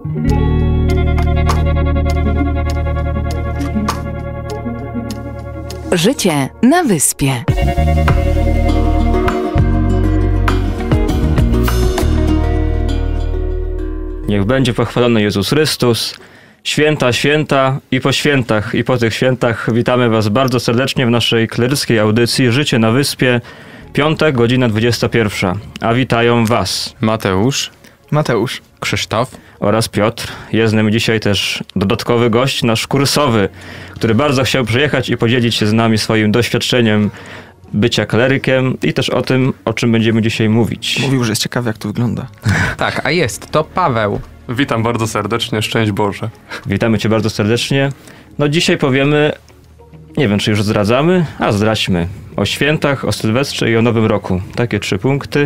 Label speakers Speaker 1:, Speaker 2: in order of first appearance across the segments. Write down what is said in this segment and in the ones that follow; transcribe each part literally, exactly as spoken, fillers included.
Speaker 1: Życie na wyspie.
Speaker 2: Niech będzie pochwalony Jezus Chrystus. Święta, święta i po świętach, i po tych świętach witamy Was bardzo serdecznie w naszej kleryckiej audycji Życie na wyspie. Piątek, godzina dwudziesta pierwsza. A witają Was
Speaker 3: Mateusz,
Speaker 4: Mateusz,
Speaker 3: Krzysztof
Speaker 2: oraz Piotr. Jest z nami dzisiaj też dodatkowy gość, nasz kursowy, który bardzo chciał przyjechać i podzielić się z nami swoim doświadczeniem bycia klerykiem i też o tym, o czym będziemy dzisiaj mówić.
Speaker 4: Mówił, że jest ciekawy, jak to wygląda.
Speaker 3: Tak, a jest to Paweł.
Speaker 5: Witam bardzo serdecznie, szczęść Boże.
Speaker 2: Witamy Cię bardzo serdecznie. No dzisiaj powiemy, nie wiem czy już zdradzamy, a zdradźmy o świętach, o Sylwestrze i o Nowym Roku. Takie trzy punkty.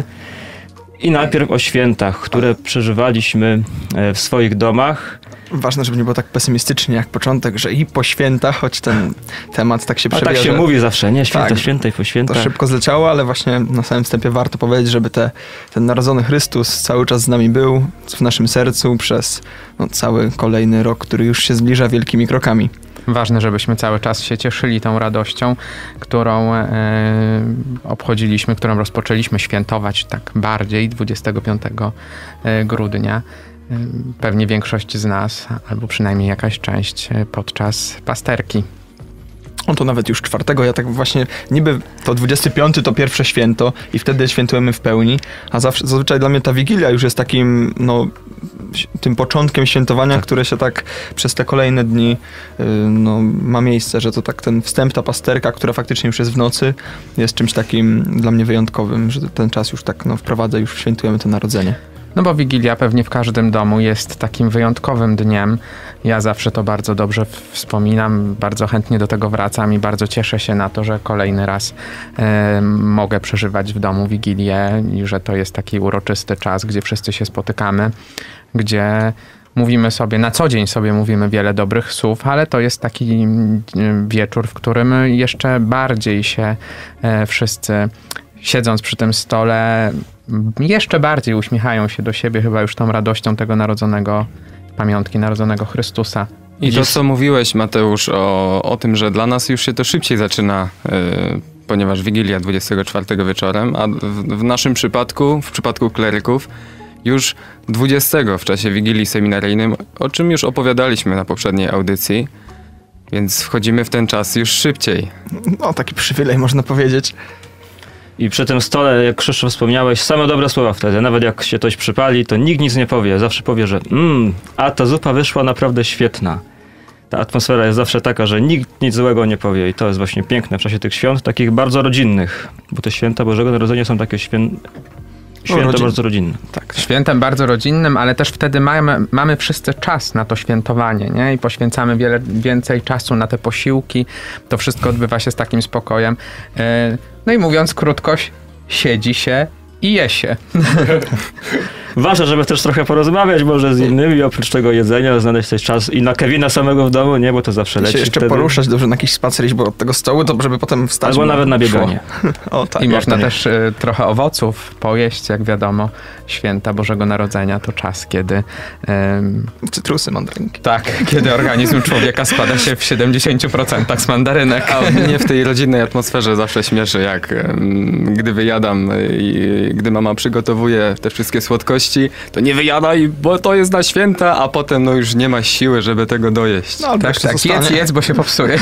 Speaker 2: I najpierw o świętach, które przeżywaliśmy w swoich domach.
Speaker 4: Ważne, żeby nie było tak pesymistycznie jak początek, że i po świętach, choć ten temat tak się
Speaker 2: A
Speaker 4: przebija.
Speaker 2: tak się
Speaker 4: że...
Speaker 2: mówi zawsze, nie? Święta,
Speaker 4: tak,
Speaker 2: święta i po świętach.
Speaker 4: To szybko zleciało, ale właśnie na samym wstępie warto powiedzieć, żeby te, ten narodzony Chrystus cały czas z nami był w naszym sercu przez no, cały kolejny rok, który już się zbliża wielkimi krokami.
Speaker 3: Ważne, żebyśmy cały czas się cieszyli tą radością, którą e, obchodziliśmy, którą rozpoczęliśmy świętować tak bardziej dwudziestego piątego grudnia. Pewnie większość z nas, albo przynajmniej jakaś część podczas pasterki.
Speaker 4: On to nawet już czwartego, ja tak właśnie, niby to dwudziesty piąty to pierwsze święto i wtedy świętujemy w pełni, a zawsze, zazwyczaj dla mnie ta Wigilia już jest takim, no, tym początkiem świętowania, tak, które się tak przez te kolejne dni yy, no, ma miejsce, że to tak ten wstęp, ta pasterka, która faktycznie już jest w nocy, jest czymś takim dla mnie wyjątkowym, że ten czas już tak no, wprowadza, już świętujemy to narodzenie.
Speaker 3: No bo Wigilia pewnie w każdym domu jest takim wyjątkowym dniem. Ja zawsze to bardzo dobrze wspominam, bardzo chętnie do tego wracam i bardzo cieszę się na to, że kolejny raz e, mogę przeżywać w domu Wigilię i że to jest taki uroczysty czas, gdzie wszyscy się spotykamy, gdzie mówimy sobie, na co dzień sobie mówimy wiele dobrych słów, ale to jest taki wieczór, w którym jeszcze bardziej się e, wszyscy, siedząc przy tym stole, jeszcze bardziej uśmiechają się do siebie chyba już tą radością tego narodzonego, pamiątki narodzonego Chrystusa.
Speaker 5: I to, co mówiłeś, Mateusz, o, o tym, że dla nas już się to szybciej zaczyna, yy, ponieważ Wigilia dwudziestego czwartego wieczorem, a w, w naszym przypadku, w przypadku kleryków, już dwudziestego w czasie Wigilii seminaryjnym, o czym już opowiadaliśmy na poprzedniej audycji, więc wchodzimy w ten czas już szybciej.
Speaker 4: No, taki przywilej można powiedzieć.
Speaker 2: I przy tym stole, jak Krzysztof wspomniałeś, same dobre słowa wtedy. Nawet jak się coś przypali, to nikt nic nie powie. Zawsze powie, że mmm, a ta zupa wyszła naprawdę świetna. Ta atmosfera jest zawsze taka, że nikt nic złego nie powie. I to jest właśnie piękne w czasie tych świąt, takich bardzo rodzinnych. Bo te święta Bożego Narodzenia są takie świę... święta no, rodzin... bardzo rodzinne.
Speaker 3: Tak, świętem bardzo rodzinnym, ale też wtedy mamy, mamy wszyscy czas na to świętowanie, nie? I poświęcamy wiele więcej czasu na te posiłki. To wszystko odbywa się z takim spokojem. Yy, no i mówiąc krótko, siedzi się i je się.
Speaker 2: Ważne, żeby też trochę porozmawiać może z innymi, oprócz tego jedzenia, znaleźć też czas i na Kevina samego w domu, nie, bo to zawsze leci.
Speaker 4: I się jeszcze
Speaker 2: wtedy. Poruszać,
Speaker 4: dobrze na jakiś spacer iść, bo od tego stołu, to żeby potem wstać.
Speaker 2: Albo nawet na bieganie.
Speaker 3: O, tak. I można też y, trochę owoców pojeść, jak wiadomo. Święta Bożego Narodzenia to czas, kiedy... Y,
Speaker 4: Cytrusy, mandarynki.
Speaker 3: Tak, kiedy organizm człowieka składa się w siedemdziesiąt procent z mandarynek.
Speaker 5: A mnie w tej rodzinnej atmosferze zawsze śmieszy, jak y, gdy wyjadam i gdy mama przygotowuje te wszystkie słodkości, to nie wyjadaj, bo to jest na święta, a potem no już nie ma siły, żeby tego dojeść.
Speaker 3: No, tak, tak, jedz, jedz, bo się popsuje.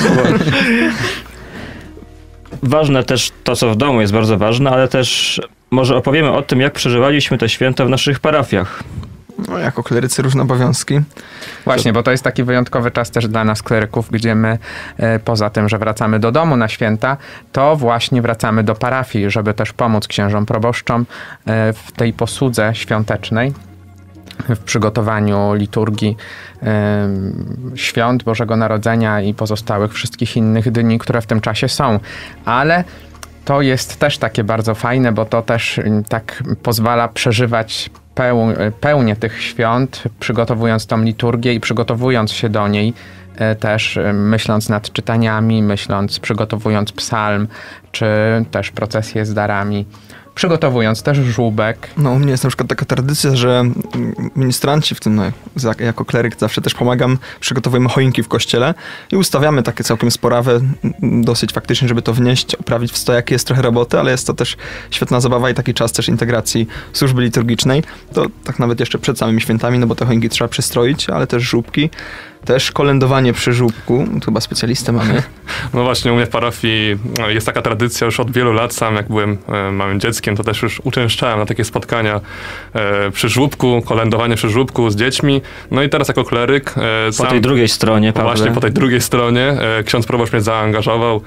Speaker 2: Ważne też to, co w domu jest bardzo ważne, ale też może opowiemy o tym, jak przeżywaliśmy te święta w naszych parafiach.
Speaker 4: No, jako klerycy różne obowiązki.
Speaker 3: Właśnie, bo to jest taki wyjątkowy czas też dla nas kleryków, gdzie my e, poza tym, że wracamy do domu na święta, to właśnie wracamy do parafii, żeby też pomóc księżom proboszczom e, w tej posłudze świątecznej, w przygotowaniu liturgii e, świąt Bożego Narodzenia i pozostałych wszystkich innych dni, które w tym czasie są. Ale to jest też takie bardzo fajne, bo to też tak pozwala przeżywać pełnię tych świąt, przygotowując tą liturgię i przygotowując się do niej też, myśląc nad czytaniami, myśląc, przygotowując psalm, czy też procesję z darami. przygotowując też żółbek.
Speaker 4: No u mnie jest na przykład taka tradycja, że ministranci, w tym no, jako kleryk zawsze też pomagam, przygotowujemy choinki w kościele i ustawiamy takie całkiem sporawe, dosyć faktycznie, żeby to wnieść, oprawić w stojaki, jest trochę roboty, ale jest to też świetna zabawa i taki czas też integracji służby liturgicznej. To tak nawet jeszcze przed samymi świętami, no bo te choinki trzeba przystroić, ale też żółbki. Też kolędowanie przy żółbku, to chyba specjalistę mamy.
Speaker 6: No właśnie, u mnie w parafii jest taka tradycja już od wielu lat. Sam jak byłem e, małym dzieckiem, to też już uczęszczałem na takie spotkania e, przy żłóbku, kolędowanie przy żłóbku z dziećmi. No i teraz jako kleryk... E,
Speaker 2: Po
Speaker 6: sam,
Speaker 2: tej drugiej stronie, Pawle.
Speaker 6: Właśnie po tej drugiej stronie. E, ksiądz proboszcz mnie zaangażował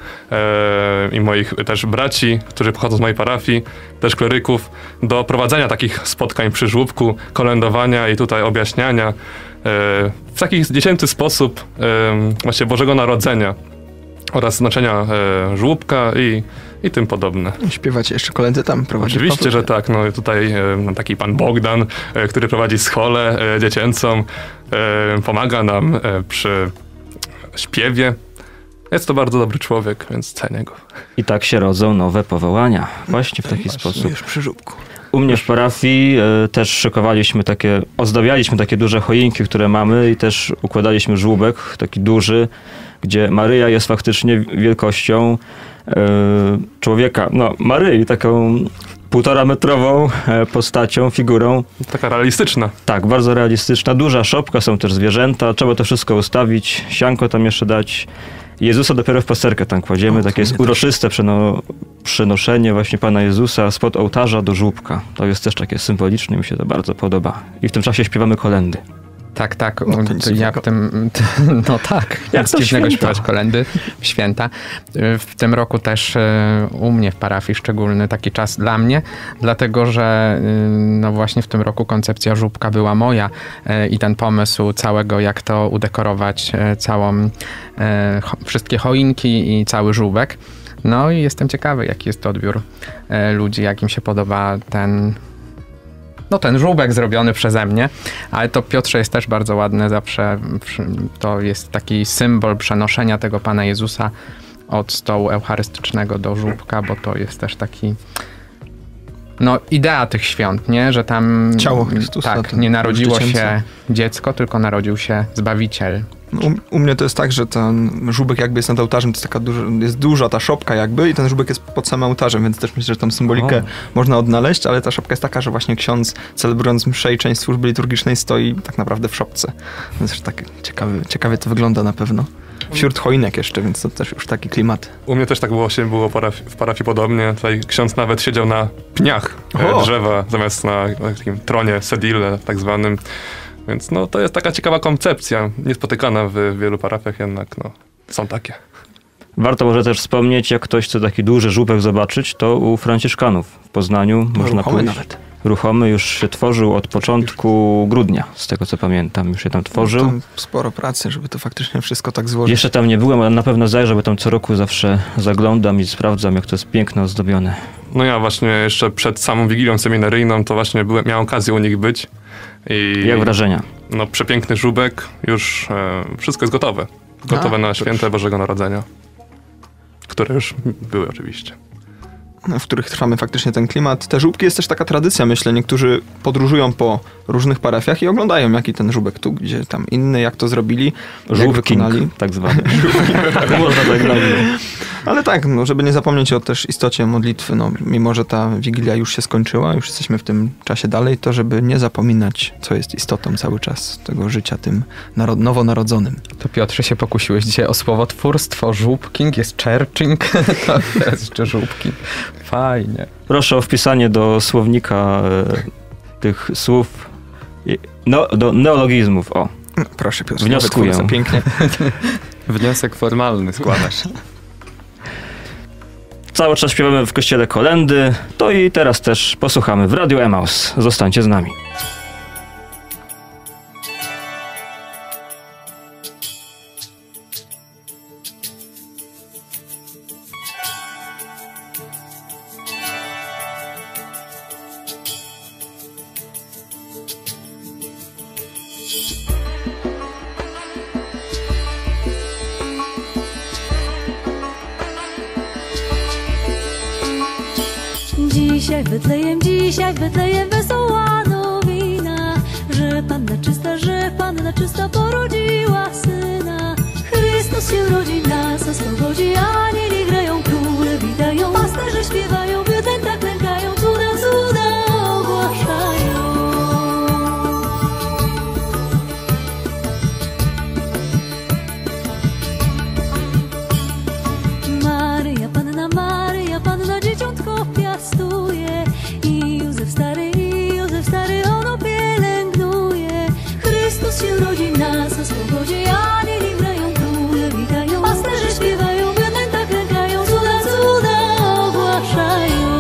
Speaker 6: e, i moich też braci, którzy pochodzą z mojej parafii, też kleryków, do prowadzenia takich spotkań przy żłóbku, kolędowania i tutaj objaśniania w taki dziecięcy sposób właśnie Bożego Narodzenia oraz znaczenia żłóbka i, i tym podobne.
Speaker 4: Śpiewacie jeszcze kolędy tam?
Speaker 6: Oczywiście, że tak. No tutaj taki pan Bogdan, który prowadzi scholę dziecięcą, pomaga nam przy śpiewie. Jest to bardzo dobry człowiek, więc cenię go.
Speaker 2: I tak się rodzą nowe powołania. Właśnie w taki
Speaker 4: Właśnie,
Speaker 2: sposób.
Speaker 4: Już przy żółbku.
Speaker 2: U mnie w parafii e, też szykowaliśmy takie, ozdabialiśmy takie duże choinki, które mamy i też układaliśmy żłóbek, taki duży, gdzie Maryja jest faktycznie wielkością e, człowieka, no Maryi, taką półtora metrową e, postacią, figurą.
Speaker 6: Taka realistyczna.
Speaker 2: Tak, bardzo realistyczna, duża szopka, są też zwierzęta, trzeba to wszystko ustawić, sianko tam jeszcze dać. Jezusa dopiero w pasterkę tam kładziemy,
Speaker 4: O,
Speaker 2: takie jest
Speaker 4: mnie też.
Speaker 2: uroczyste przeno, przenoszenie właśnie Pana Jezusa spod ołtarza do żłóbka. To jest też takie symboliczne, mi się to bardzo podoba. I w tym czasie śpiewamy kolędy.
Speaker 3: Tak, tak.
Speaker 4: No, to nic
Speaker 3: ja
Speaker 4: dziwnego.
Speaker 3: w tym, no tak,
Speaker 2: Jak
Speaker 3: nic
Speaker 2: to
Speaker 3: dziwnego
Speaker 2: święta.
Speaker 3: śpiewać kolendy w święta. W tym roku też e, u mnie w parafii szczególny taki czas dla mnie, dlatego że y, no właśnie w tym roku koncepcja żółbka była moja e, i ten pomysł całego, jak to udekorować, e, całą, e, cho, wszystkie choinki i cały żółbek. No i jestem ciekawy, jaki jest odbiór e, ludzi, jak im się podoba ten No ten żółbek zrobiony przeze mnie, ale to Piotrze jest też bardzo ładne zawsze, to jest taki symbol przenoszenia tego Pana Jezusa od stołu eucharystycznego do żółbka, bo to jest też taki no idea tych świąt, nie? Że tam
Speaker 4: Ciało Chrystusa,
Speaker 3: tak,
Speaker 4: ten
Speaker 3: nie narodziło
Speaker 4: dziecięce.
Speaker 3: się dziecko, tylko narodził się Zbawiciel.
Speaker 4: U, u mnie to jest tak, że ten żółbek jakby jest nad ołtarzem, to jest taka duża, jest duża ta szopka jakby i ten żółbek jest pod samym ołtarzem, więc też myślę, że tam symbolikę
Speaker 2: O.
Speaker 4: można odnaleźć, ale ta szopka jest taka, że właśnie ksiądz celebrując mszę i część służby liturgicznej stoi tak naprawdę w szopce. Więc tak ciekawy, ciekawie to wygląda na pewno. Wśród choinek jeszcze, więc to też już taki klimat.
Speaker 6: U mnie też tak było, się było paraf- w parafii podobnie. Tutaj ksiądz nawet siedział na pniach e,
Speaker 4: O!
Speaker 6: drzewa, zamiast na, na takim tronie sedile tak zwanym. Więc no, to jest taka ciekawa koncepcja, niespotykana w wielu parafiach, jednak no, są takie.
Speaker 2: Warto może też wspomnieć, jak ktoś chce taki duży żółbek zobaczyć, to u Franciszkanów w Poznaniu
Speaker 4: No,
Speaker 2: można
Speaker 4: ruchomy
Speaker 2: pójść.
Speaker 4: nawet.
Speaker 2: Ruchomy już się tworzył od początku grudnia, z tego co pamiętam, już się tam tworzył.
Speaker 4: Tam sporo pracy, żeby to faktycznie wszystko tak złożyć.
Speaker 2: Jeszcze tam nie byłem, ale na pewno zajrzę, bo tam co roku zawsze zaglądam i sprawdzam, jak to jest pięknie ozdobione.
Speaker 6: No ja właśnie jeszcze przed samą Wigilią Seminaryjną to właśnie byłem, miałem okazję u nich być. I
Speaker 2: Jak wrażenia?
Speaker 6: no przepiękny żółbek, już e, wszystko jest gotowe. Gotowe
Speaker 4: A,
Speaker 6: na
Speaker 4: to
Speaker 6: święta
Speaker 4: już.
Speaker 6: Bożego Narodzenia. Które już były oczywiście.
Speaker 4: w których trwamy faktycznie ten klimat. Te żółbki jest też taka tradycja, myślę. Niektórzy podróżują po różnych parafiach i oglądają, jaki ten żółbek tu, gdzie tam inny, jak to zrobili, jak
Speaker 2: Żółbking,
Speaker 4: wykonali.
Speaker 2: tak zwany. Można tak nazwać.
Speaker 4: Ale tak, no, żeby nie zapomnieć o też istocie modlitwy, no, mimo że ta Wigilia już się skończyła, już jesteśmy w tym czasie dalej, to żeby nie zapominać, co jest istotą cały czas tego życia tym narod- nowonarodzonym.
Speaker 3: To Piotrze się pokusiłeś dzisiaj o słowotwórstwo. Żółbking, jest czerczing, to jest jeszcze żółbking. Fajnie.
Speaker 2: Proszę o wpisanie do słownika e, tych słów, i- no, do neologizmów, o.
Speaker 4: No, proszę Piotr,
Speaker 2: Wnioskuję.
Speaker 4: za pięknie.
Speaker 5: Wniosek formalny składasz.
Speaker 2: Cały czas śpiewamy w kościele kolędy, to i teraz też posłuchamy w Radiu Emaus. Zostańcie z nami.
Speaker 7: Dziś Dzisiaj w Betlejem, dzisiaj w Betlejem wesoła nowina, że Panna czysta, że Panna czysta porodziła Syna. Chrystus się rodzi, nas oswobodzi, anieli grają, króle witają, pasterze śpiewają, bydlęta klękają, cuda, cuda ogłaszają. Maryja Panna, Maryja Panna dzieciątko piastuje, i Józef stary, i Józef stary ono pielęgnuje. Chrystus się rodzi, nas oswobodzi, anieli grają, króle witają, pasterze śpiewają, bydlęta klękają, cuda, cuda ogłaszają.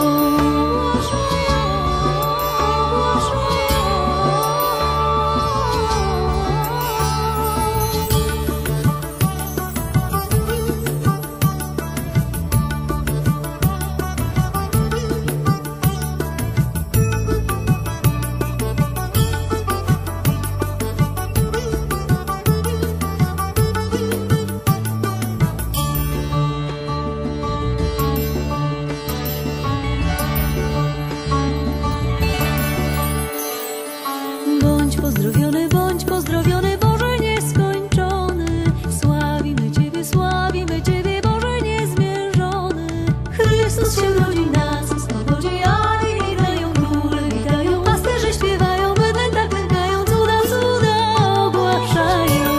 Speaker 7: Bądź pozdrowiony, bądź pozdrowiony, Boże nieskończony. Sławimy Ciebie, sławimy Ciebie, Boże niezmierzony. Chrystus się rodzi, nas oswobodzi, anieli grają, króle witają, pasterze śpiewają, bydlęta klękają, cuda, cuda ogłaszają.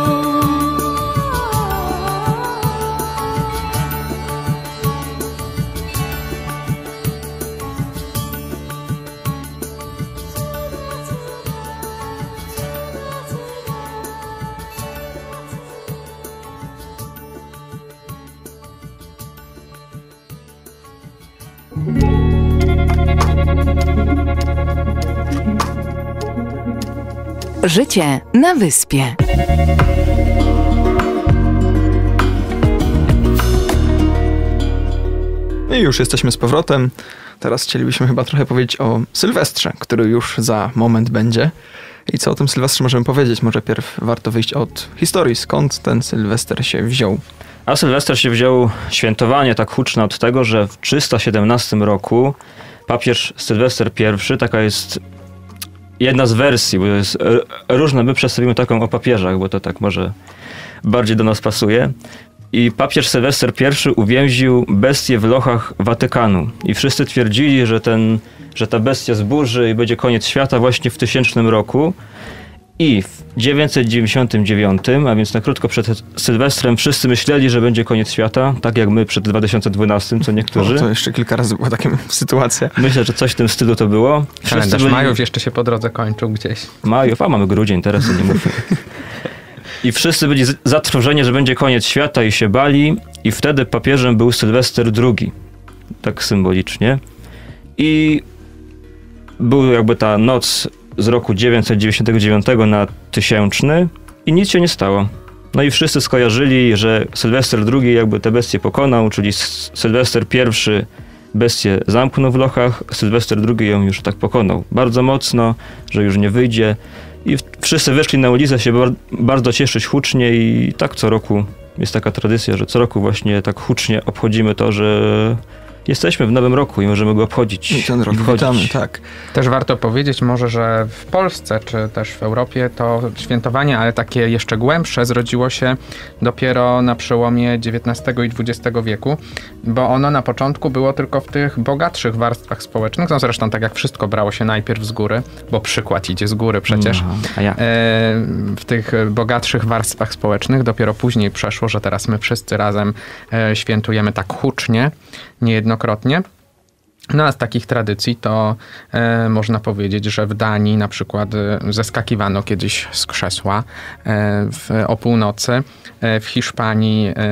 Speaker 1: Życie na wyspie.
Speaker 4: I już jesteśmy z powrotem. Teraz chcielibyśmy chyba trochę powiedzieć o Sylwestrze, który już za moment będzie. I co o tym Sylwestrze możemy powiedzieć? Może pierw warto wyjść od historii, skąd ten Sylwester się wziął.
Speaker 2: A Sylwester się wziął świętowanie tak huczne od tego, że w trzysta siedemnastym roku papież Sylwester pierwszy, taka jest jedna z wersji, bo jest różne, my przedstawimy taką o papieżach, bo to tak może bardziej do nas pasuje. I papież Sylwester pierwszy uwięził bestię w lochach Watykanu. I wszyscy twierdzili, że, ten, że ta bestia zburzy i będzie koniec świata właśnie w tysięcznym roku. I w dziewięćset dziewięćdziesiątym dziewiątym, a więc na krótko przed Sylwestrem, wszyscy myśleli, że będzie koniec świata, tak jak my przed dwa tysiące dwunastym, co niektórzy.
Speaker 4: O, to jeszcze kilka razy była taka sytuacja.
Speaker 2: Myślę, że coś w tym stylu to było.
Speaker 3: Kalendarz byli... Majów jeszcze się po drodze kończył gdzieś.
Speaker 2: Majów, a mamy grudzień, teraz nie mówmy. I wszyscy byli zatrwożeni, że będzie koniec świata i się bali. I wtedy papieżem był Sylwester drugi. Tak symbolicznie. I był jakby ta noc z roku dziewięćset dziewięćdziesiątego dziewiątego na tysięczny i nic się nie stało. No i wszyscy skojarzyli, że Sylwester drugi jakby te bestie pokonał, czyli Sylwester pierwszy bestię zamknął w lochach, Sylwester drugi ją już tak pokonał bardzo mocno, że już nie wyjdzie. I wszyscy wyszli na ulicę się bar- bardzo cieszyć hucznie i tak co roku jest taka tradycja, że co roku właśnie tak hucznie obchodzimy to, że jesteśmy w nowym roku i możemy go obchodzić.
Speaker 4: I ten rok witamy, tak.
Speaker 3: Też warto powiedzieć może, że w Polsce, czy też w Europie to świętowanie, ale takie jeszcze głębsze, zrodziło się dopiero na przełomie dziewiętnastego i dwudziestego wieku, bo ono na początku było tylko w tych bogatszych warstwach społecznych. No zresztą tak jak wszystko brało się najpierw z góry, bo przykład idzie z góry przecież.
Speaker 2: No, a ja.
Speaker 3: W tych bogatszych warstwach społecznych dopiero później przeszło, że teraz my wszyscy razem świętujemy tak hucznie, niejednokrotnie. No a z takich tradycji to e, można powiedzieć, że w Danii na przykład e, zeskakiwano kiedyś z krzesła e, w, o północy. E, w Hiszpanii e,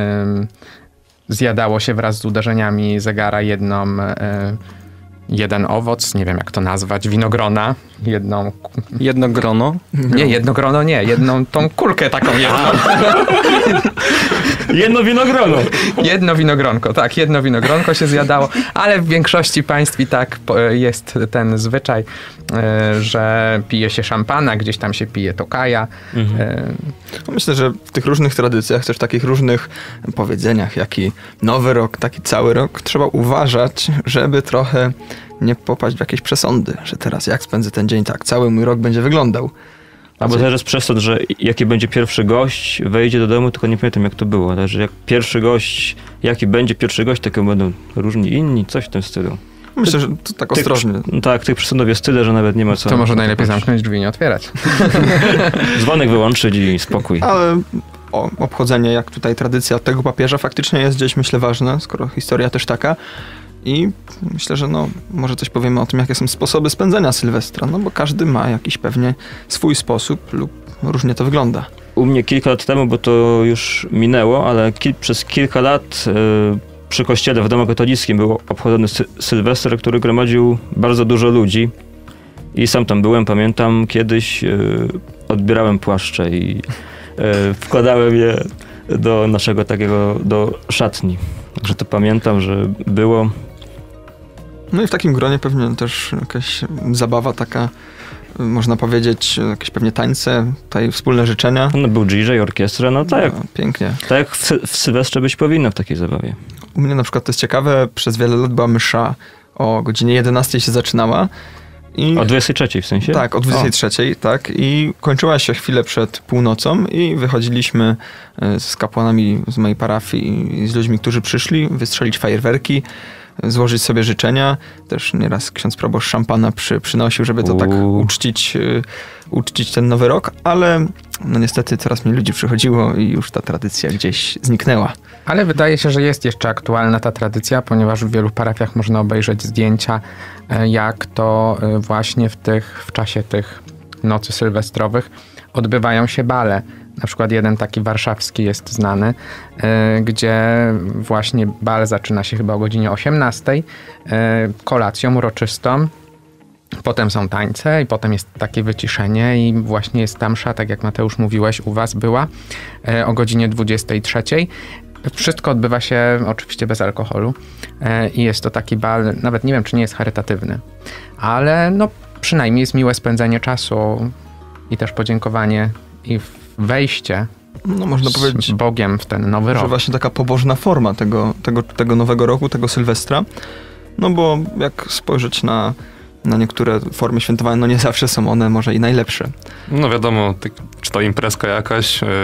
Speaker 3: zjadało się wraz z uderzeniami zegara jedną, e, jeden owoc, nie wiem jak to nazwać, winogrona. Jedną...
Speaker 5: Jedno grono?
Speaker 3: Nie, jedno grono nie, jedną tą kulkę taką jedną.
Speaker 2: Jedno winogrono.
Speaker 3: Jedno winogronko, tak, jedno winogronko się zjadało, ale w większości państw i tak po- jest ten zwyczaj, e, że pije się szampana, gdzieś tam się pije tokaja.
Speaker 2: Mhm.
Speaker 3: E,
Speaker 4: Myślę, że w tych różnych tradycjach, też takich różnych powiedzeniach, jak i nowy rok, taki cały rok, trzeba uważać, żeby trochę nie popaść w jakieś przesądy, że teraz jak spędzę ten dzień, tak, cały mój rok będzie wyglądał.
Speaker 2: Albo też jest przesąd, że jaki będzie pierwszy gość, wejdzie do domu, tylko nie pamiętam jak to było. Także jak pierwszy gość, jaki będzie pierwszy gość, takie będą różni inni, coś w tym stylu.
Speaker 4: Myślę, że to tak
Speaker 2: Tych-
Speaker 4: ostrożnie.
Speaker 2: no tak, tych przesądów jest tyle, że nawet nie ma co...
Speaker 3: to może najlepiej
Speaker 2: co-
Speaker 3: zamknąć drzwi, nie otwierać.
Speaker 2: Dzwonek wyłączyć i spokój.
Speaker 4: Ale o, obchodzenie, jak tutaj tradycja tego papieża faktycznie jest gdzieś, myślę, ważne, skoro historia też taka. I myślę, że no, może coś powiemy o tym, jakie są sposoby spędzenia Sylwestra, no bo każdy ma jakiś pewnie swój sposób lub różnie to wygląda.
Speaker 2: U mnie kilka lat temu, bo to już minęło, ale kil- przez kilka lat y, przy kościele w domu katolickim był obchodzony sy- Sylwester, który gromadził bardzo dużo ludzi. I sam tam byłem, pamiętam, kiedyś y, odbierałem płaszcze i y, wkładałem je do naszego takiego, do szatni. Także to pamiętam, że było.
Speaker 4: No i w takim gronie pewnie też jakaś zabawa taka, można powiedzieć, jakieś pewnie tańce, tutaj wspólne życzenia.
Speaker 2: No, był D J, orkiestra, no tak jak,
Speaker 4: No, pięknie.
Speaker 2: tak jak w, Sy- w Sylwestrze być powinno w takiej zabawie.
Speaker 4: U mnie na przykład to jest ciekawe, przez wiele lat była msza o godzinie jedenastej się zaczynała. I
Speaker 2: O dwudziestej trzeciej w sensie?
Speaker 4: Tak, o dwudziestej trzeciej, tak. I kończyła się chwilę przed północą i wychodziliśmy e, z kapłanami z mojej parafii i z ludźmi, którzy przyszli, wystrzelić fajerwerki, e, złożyć sobie życzenia. Też nieraz ksiądz proboszcz szampana przy, przynosił, żeby to tak
Speaker 2: Uuu.
Speaker 4: uczcić, e, uczcić ten nowy rok, ale no niestety coraz mniej ludzi przychodziło i już ta tradycja gdzieś zniknęła.
Speaker 3: Ale wydaje się, że jest jeszcze aktualna ta tradycja, ponieważ w wielu parafiach można obejrzeć zdjęcia, e, jak to e, właśnie w, tych, w czasie tych nocy sylwestrowych odbywają się bale. Na przykład jeden taki warszawski jest znany, e, gdzie właśnie bal zaczyna się chyba o godzinie osiemnastej, e, kolacją uroczystą. Potem są tańce i potem jest takie wyciszenie i właśnie jest tam msza, tak jak Mateusz mówiłeś, u was była, e, o godzinie dwudziestej trzeciej. Wszystko odbywa się oczywiście bez alkoholu e, i jest to taki bal, nawet nie wiem, czy nie jest charytatywny, ale no przynajmniej jest miłe spędzenie czasu i też podziękowanie i wejście
Speaker 4: No można powiedzieć,
Speaker 3: z Bogiem w ten nowy
Speaker 4: że
Speaker 3: rok.
Speaker 4: właśnie taka pobożna forma tego, tego, tego nowego roku, tego Sylwestra. No bo jak spojrzeć na, na niektóre formy świętowania, no nie zawsze są one może i najlepsze.
Speaker 6: No wiadomo, ty, czy to imprezka jakaś, yy,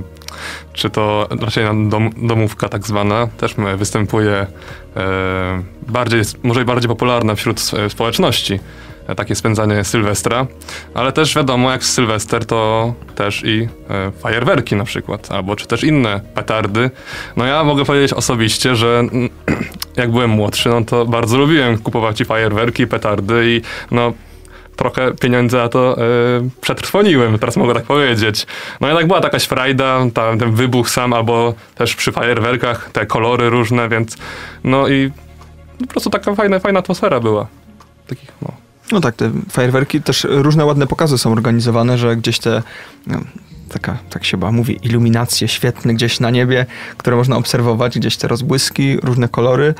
Speaker 6: czy to raczej dom, domówka tak zwana, też występuje yy, bardziej, może i bardziej popularna wśród społeczności. Takie spędzanie Sylwestra, ale też wiadomo, jak Sylwester to też i e, fajerwerki na przykład, albo czy też inne petardy. No ja mogę powiedzieć osobiście, że mm, jak byłem młodszy, no to bardzo lubiłem kupować i fajerwerki, i petardy i no trochę pieniędzy na to e, przetrwoniłem, teraz mogę tak powiedzieć. No jednak była jakaś frajda, ta, ten wybuch sam, albo też przy fajerwerkach te kolory różne, więc no i po prostu taka fajna, fajna atmosfera była. Takich, no.
Speaker 4: No tak, te fajerwerki, też różne ładne pokazy są organizowane, że gdzieś te, no, taka, tak się chyba mówi, iluminacje świetne gdzieś na niebie, które można obserwować, gdzieś te rozbłyski, różne kolory.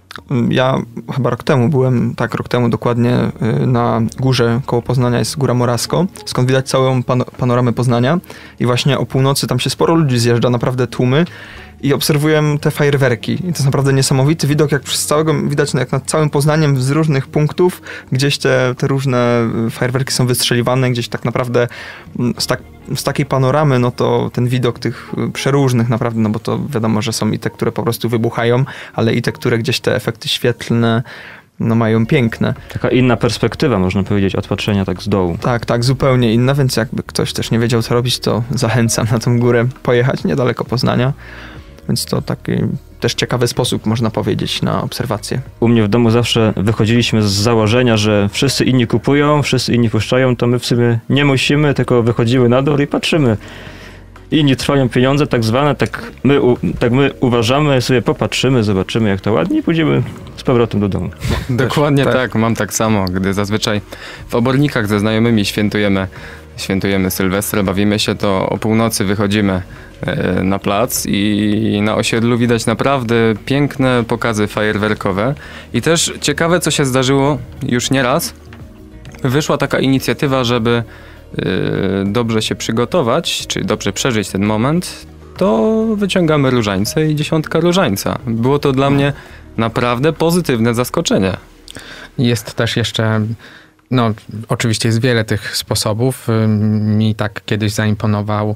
Speaker 4: Ja chyba rok temu byłem, tak, rok temu dokładnie na górze koło Poznania jest Góra Morasko, skąd widać całą pan- panoramę Poznania i właśnie o północy tam się sporo ludzi zjeżdża, naprawdę tłumy. I obserwuję te fajerwerki. I to jest naprawdę niesamowity widok, jak przez całego, widać jak nad całym Poznaniem z różnych punktów, gdzieś te, te różne fajerwerki są wystrzeliwane, gdzieś tak naprawdę z, tak, z takiej panoramy, no to ten widok tych przeróżnych naprawdę, no bo to wiadomo, że są i te, które po prostu wybuchają, ale i te, które gdzieś te efekty świetlne no mają piękne.
Speaker 2: Taka inna perspektywa, można powiedzieć, od patrzenia tak z dołu.
Speaker 4: Tak, tak, zupełnie inna, więc jakby ktoś też nie wiedział, co robić, to zachęcam na tą górę pojechać, niedaleko Poznania. Więc to taki też ciekawy sposób, można powiedzieć, na obserwację.
Speaker 2: U mnie w domu zawsze wychodziliśmy z założenia, że wszyscy inni kupują, wszyscy inni puszczają, to my w sumie nie musimy, tylko wychodzimy na dół i patrzymy. Inni trwają pieniądze tak zwane, tak my, u, tak my uważamy, sobie popatrzymy, zobaczymy jak to ładnie i pójdziemy z powrotem do domu.
Speaker 5: Dokładnie
Speaker 4: tak.
Speaker 5: tak. mam tak samo, gdy zazwyczaj w obornikach ze znajomymi świętujemy świętujemy Sylwestra, bawimy się, to o północy wychodzimy e, na plac i na osiedlu widać naprawdę piękne pokazy fajerwerkowe. I też ciekawe, co się zdarzyło już nieraz. Wyszła taka inicjatywa, żeby e, dobrze się przygotować, czy dobrze przeżyć ten moment, to wyciągamy różańce i dziesiątka różańca. Było to dla mnie naprawdę pozytywne zaskoczenie.
Speaker 3: Jest też jeszcze, no oczywiście jest wiele tych sposobów. Mi tak kiedyś zaimponował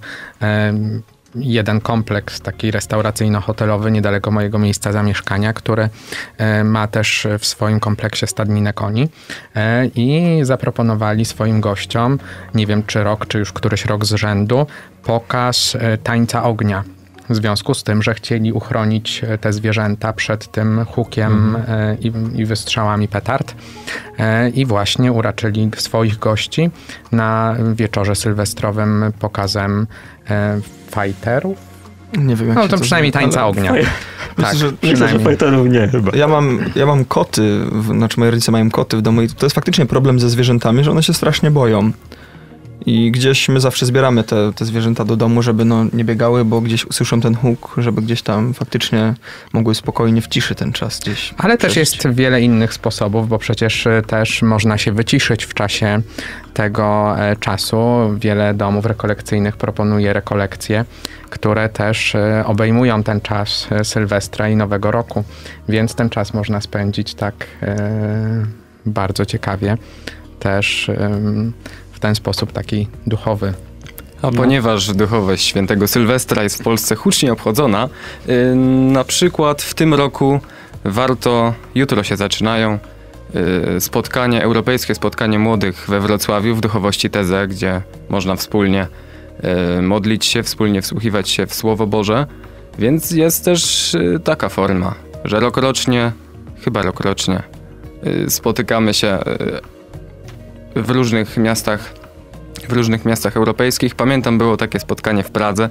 Speaker 3: jeden kompleks taki restauracyjno-hotelowy niedaleko mojego miejsca zamieszkania, który ma też w swoim kompleksie stadninę koni i zaproponowali swoim gościom, nie wiem czy rok, czy już któryś rok z rzędu, pokaz tańca ognia. W związku z tym, że chcieli uchronić te zwierzęta przed tym hukiem mhm. i, i wystrzałami petard. I właśnie uraczyli swoich gości na wieczorze sylwestrowym pokazem fighterów.
Speaker 4: Nie wiem, jak
Speaker 3: no
Speaker 4: się
Speaker 3: to przynajmniej tańca
Speaker 4: ale...
Speaker 3: ognia.
Speaker 2: Faj...
Speaker 3: Tak,
Speaker 2: myślę, że, myślę, że fighterów nie chyba.
Speaker 4: Ja mam, ja mam koty, w, znaczy moi rodzice mają koty w domu i to jest faktycznie problem ze zwierzętami, że one się strasznie boją. I gdzieś my zawsze zbieramy te, te zwierzęta do domu, żeby no nie biegały, bo gdzieś usłyszą ten huk, żeby gdzieś tam faktycznie mogły spokojnie w ciszy ten czas gdzieś
Speaker 3: Ale
Speaker 4: przeżyć.
Speaker 3: też jest wiele innych sposobów, bo przecież też można się wyciszyć w czasie tego czasu. Wiele domów rekolekcyjnych proponuje rekolekcje, które też obejmują ten czas Sylwestra i Nowego Roku, więc ten czas można spędzić tak e, bardzo ciekawie. Też e, w ten sposób taki duchowy.
Speaker 5: A no. Ponieważ duchowość świętego Sylwestra jest w Polsce hucznie obchodzona, yy, na przykład w tym roku warto, jutro się zaczynają yy, spotkanie, europejskie spotkanie młodych we Wrocławiu w duchowości Teze, gdzie można wspólnie yy, modlić się, wspólnie wsłuchiwać się w Słowo Boże, więc jest też yy, taka forma, że rokrocznie, chyba rokrocznie yy, spotykamy się yy, w różnych miastach w różnych miastach europejskich. Pamiętam, było takie spotkanie w Pradze,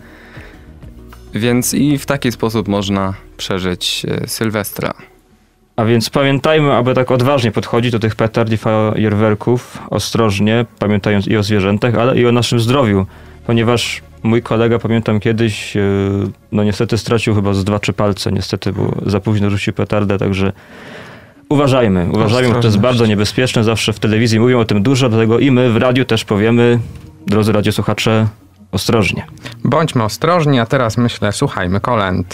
Speaker 5: więc i w taki sposób można przeżyć Sylwestra.
Speaker 2: A więc pamiętajmy, aby tak odważnie podchodzić do tych petard i fajerwerków, ostrożnie, pamiętając i o zwierzętach, ale i o naszym zdrowiu, ponieważ mój kolega, pamiętam kiedyś, no niestety stracił chyba z dwa, trzy palce, niestety, bo za późno rzucił petardę, także uważajmy, uważajmy, bo to jest bardzo niebezpieczne. Zawsze w telewizji mówią o tym dużo, dlatego i my w radiu też powiemy, drodzy radiosłuchacze, ostrożnie.
Speaker 3: Bądźmy ostrożni, a teraz myślę, słuchajmy kolęd.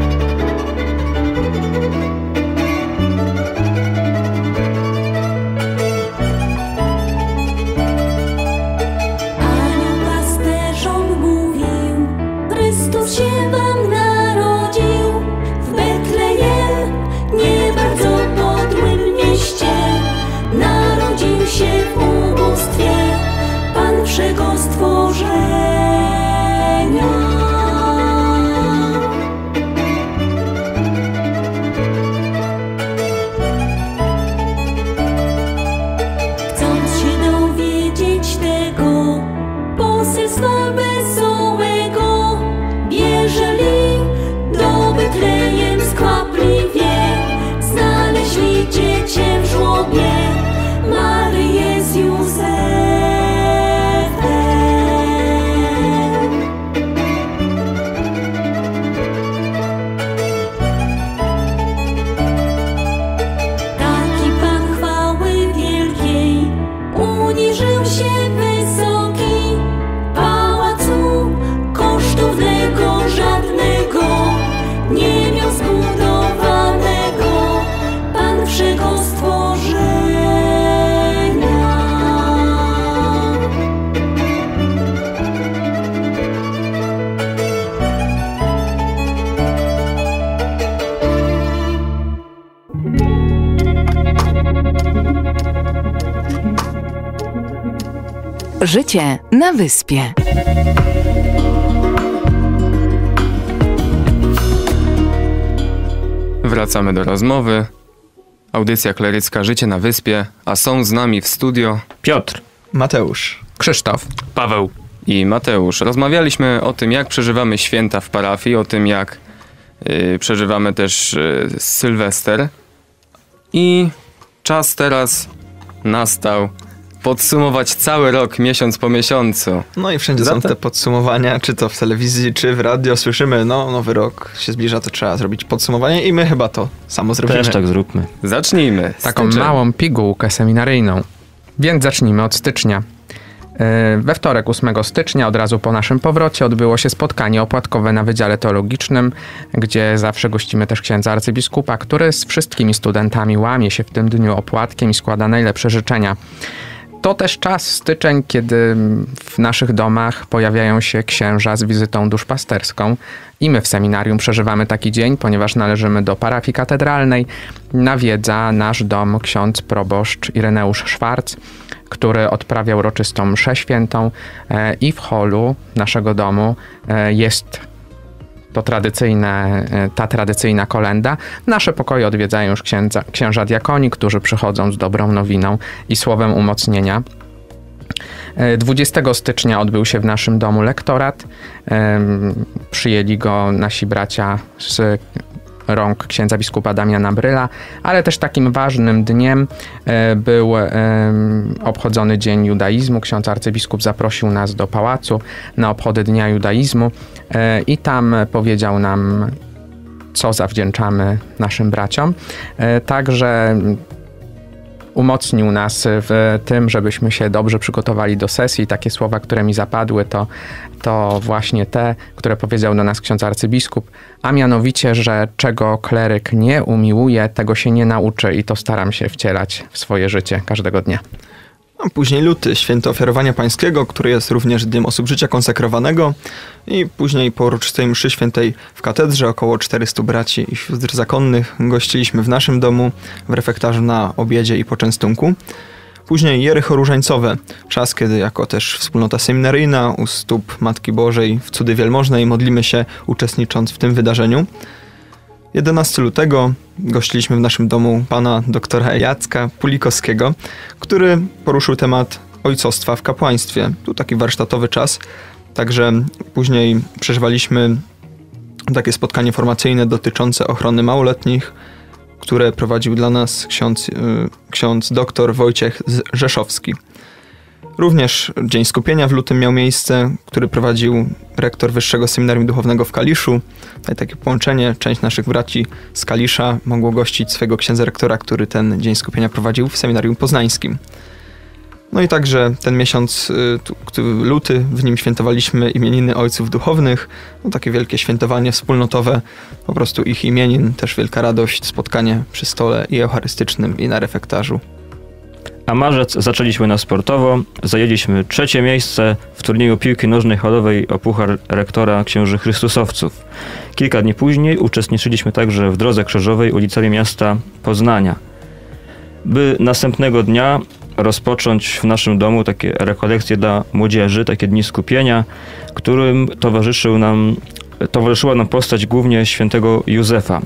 Speaker 7: Anioł pasterzom mówił, Chrystus się wam narodził w Betlejem, nie bardzo podłym mieście. Narodził się w ubóstwie Pan wszego stworzenia. Chcąc się dowiedzieć tego poselstwa wesołego, bierzeli do Betlejem skwapliwie, znaleźli dziecię w żłobie, Maryję z Józefem. Taki Pan chwały wielkiej uniżył się wysoki, pałacu kosztownego żadnego nie miał zbudowanego Pan wszego stworzenia.
Speaker 1: Życie na wyspie.
Speaker 5: Wracamy do rozmowy. Audycja klerycka Życie na Wyspie, a są z nami w studio
Speaker 2: Piotr.
Speaker 4: Mateusz.
Speaker 3: Krzysztof.
Speaker 6: Paweł.
Speaker 5: i Mateusz. Rozmawialiśmy o tym, jak przeżywamy święta w parafii, o tym, jak y, przeżywamy też y, Sylwester. I czas teraz nastał podsumować cały rok, miesiąc po miesiącu.
Speaker 4: No i wszędzie są
Speaker 5: Zatem-
Speaker 4: te podsumowania, czy to w telewizji, czy w radio. Słyszymy, no nowy rok się zbliża, to trzeba zrobić podsumowanie i my chyba to samo zrobimy.
Speaker 2: Też tak zróbmy.
Speaker 5: Zacznijmy.
Speaker 3: Taką
Speaker 5: Styczeń.
Speaker 3: małą pigułkę seminaryjną. Więc zacznijmy od stycznia. Yy, We wtorek, ósmego stycznia, od razu po naszym powrocie, odbyło się spotkanie opłatkowe na Wydziale Teologicznym, gdzie zawsze gościmy też księdza arcybiskupa, który z wszystkimi studentami łamie się w tym dniu opłatkiem i składa najlepsze życzenia. To też czas, styczeń, kiedy w naszych domach pojawiają się księża z wizytą duszpasterską. I my w seminarium przeżywamy taki dzień, ponieważ należymy do parafii katedralnej. Nawiedza nasz dom ksiądz proboszcz Ireneusz Szwarc, który odprawia uroczystą mszę świętą e, i w holu naszego domu e, jest to tradycyjne, e, ta tradycyjna kolenda. Nasze pokoje odwiedzają już księdza, księża diakoni, którzy przychodzą z dobrą nowiną i słowem umocnienia. dwudziestego stycznia odbył się w naszym domu lektorat. Przyjęli go nasi bracia z rąk księdza biskupa Damiana Bryla, ale też takim ważnym dniem był obchodzony Dzień Judaizmu. Ksiądz arcybiskup zaprosił nas do pałacu na obchody Dnia Judaizmu i tam powiedział nam, co zawdzięczamy naszym braciom. Także umocnił nas w tym, żebyśmy się dobrze przygotowali do sesji. Takie słowa, które mi zapadły, to, to właśnie te, które powiedział do nas ksiądz arcybiskup, a mianowicie, że czego kleryk nie umiłuje, tego się nie nauczy i to staram się wcielać w swoje życie każdego dnia.
Speaker 4: A później luty, święto ofiarowania pańskiego, który jest również dniem osób życia konsekrowanego i później po uroczystej mszy świętej w katedrze około czterystu braci i sióstr zakonnych gościliśmy w naszym domu w refektarzu na obiedzie i poczęstunku. Później Jericho Różańcowe, czas kiedy jako też wspólnota seminaryjna u stóp Matki Bożej w Cudy Wielmożnej modlimy się uczestnicząc w tym wydarzeniu. jedenastego lutego gościliśmy w naszym domu pana doktora Jacka Pulikowskiego, który poruszył temat ojcostwa w kapłaństwie. Tu taki warsztatowy czas, także później przeżywaliśmy takie spotkanie formacyjne dotyczące ochrony małoletnich, które prowadził dla nas ksiądz, ksiądz doktor Wojciech Rzeszowski. Również Dzień Skupienia w lutym miał miejsce, który prowadził rektor Wyższego Seminarium Duchownego w Kaliszu. Tutaj takie połączenie, część naszych braci z Kalisza mogło gościć swojego księdza rektora, który ten Dzień Skupienia prowadził w Seminarium Poznańskim. No i także ten miesiąc luty, w nim świętowaliśmy imieniny ojców duchownych. No takie wielkie świętowanie wspólnotowe, po prostu ich imienin, też wielka radość, spotkanie przy stole i eucharystycznym, i na refektarzu.
Speaker 2: A marzec zaczęliśmy na sportowo. Zajęliśmy trzecie miejsce w turnieju piłki nożnej halowej o puchar rektora księży Chrystusowców. Kilka dni później uczestniczyliśmy także w drodze krzyżowej ulicami miasta Poznania. By następnego dnia rozpocząć w naszym domu takie rekolekcje dla młodzieży, takie dni skupienia, którym towarzyszył nam, towarzyszyła nam postać głównie świętego Józefa.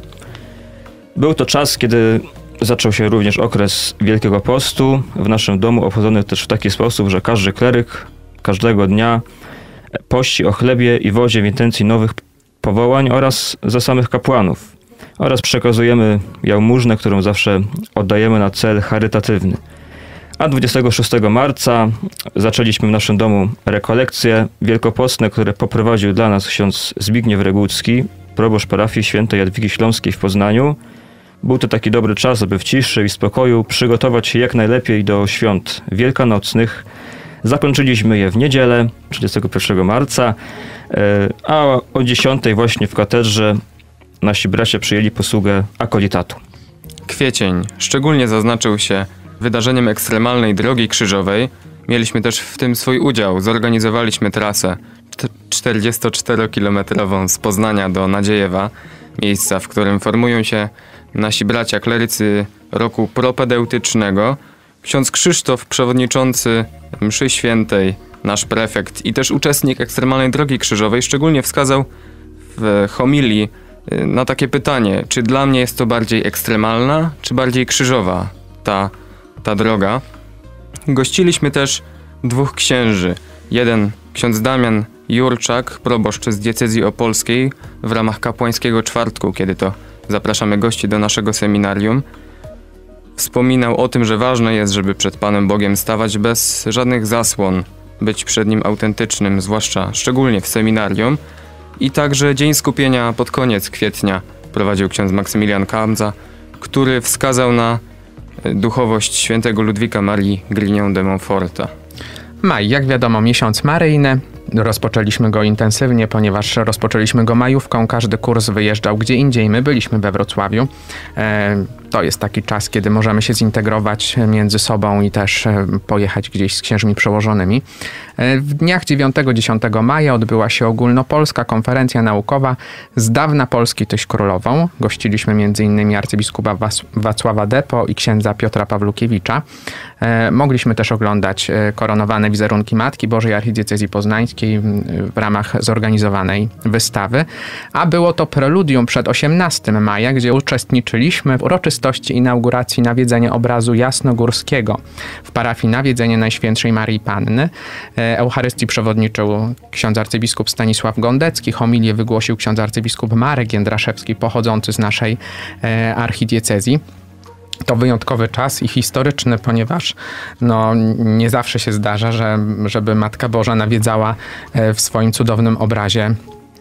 Speaker 2: Był to czas, kiedy zaczął się również okres Wielkiego Postu, w naszym domu obchodzony też w taki sposób, że każdy kleryk każdego dnia pości o chlebie i wodzie w intencji nowych powołań oraz za samych kapłanów. Oraz przekazujemy jałmużnę, którą zawsze oddajemy na cel charytatywny. A dwudziestego szóstego marca zaczęliśmy w naszym domu rekolekcje wielkopostne, które poprowadził dla nas ksiądz Zbigniew Regucki, proboszcz parafii świętej Jadwigi Śląskiej w Poznaniu. Był to taki dobry czas, aby w ciszy i spokoju przygotować się jak najlepiej do świąt wielkanocnych. Zakończyliśmy je w niedzielę, trzydziestego pierwszego marca, a o dziesiątej właśnie w katedrze nasi bracia przyjęli posługę akolitatu.
Speaker 5: Kwiecień szczególnie zaznaczył się wydarzeniem ekstremalnej Drogi Krzyżowej. Mieliśmy też w tym swój udział. Zorganizowaliśmy trasę czterdziestoczterokilometrową z Poznania do Nadziejewa, miejsca, w którym formują się nasi bracia klerycy roku propedeutycznego. Ksiądz Krzysztof, przewodniczący mszy świętej, nasz prefekt i też uczestnik ekstremalnej Drogi Krzyżowej, szczególnie wskazał w homilii na takie pytanie, czy dla mnie jest to bardziej ekstremalna, czy bardziej krzyżowa ta, ta droga. Gościliśmy też dwóch księży. Jeden ksiądz Damian Jurczak, proboszcz z diecezji opolskiej w ramach kapłańskiego czwartku, kiedy to zapraszamy gości do naszego seminarium. wspominał o tym, że ważne jest, żeby przed Panem Bogiem stawać bez żadnych zasłon, być przed Nim autentycznym, zwłaszcza szczególnie w seminarium. I także Dzień Skupienia pod koniec kwietnia prowadził ksiądz Maksymilian Kamza, który wskazał na duchowość świętego Ludwika Marii Grignon de Montforta.
Speaker 3: Maj, jak wiadomo, miesiąc maryjny. Rozpoczęliśmy go intensywnie, ponieważ rozpoczęliśmy go majówką. Każdy kurs wyjeżdżał gdzie indziej. My byliśmy we Wrocławiu. E, to jest taki czas, kiedy możemy się zintegrować między sobą i też e, pojechać gdzieś z księżmi przełożonymi. E, w dniach dziewiątego do dziesiątego maja odbyła się ogólnopolska konferencja naukowa z dawna Polski Tyś Królową. Gościliśmy m.in. arcybiskupa Was- Wacława Depo i księdza Piotra Pawlukiewicza. E, mogliśmy też oglądać e, koronowane wizerunki Matki Bożej Archidiecezji Poznańskiej w ramach zorganizowanej wystawy, a było to preludium przed osiemnastego maja, gdzie uczestniczyliśmy w uroczystości inauguracji nawiedzenia obrazu jasnogórskiego w parafii Nawiedzenie Najświętszej Maryi Panny. Eucharystii przewodniczył ksiądz arcybiskup Stanisław Gondecki, homilię wygłosił ksiądz arcybiskup Marek Jędraszewski, pochodzący z naszej archidiecezji. To wyjątkowy czas i historyczny, ponieważ no, nie zawsze się zdarza, że, żeby Matka Boża nawiedzała w swoim cudownym obrazie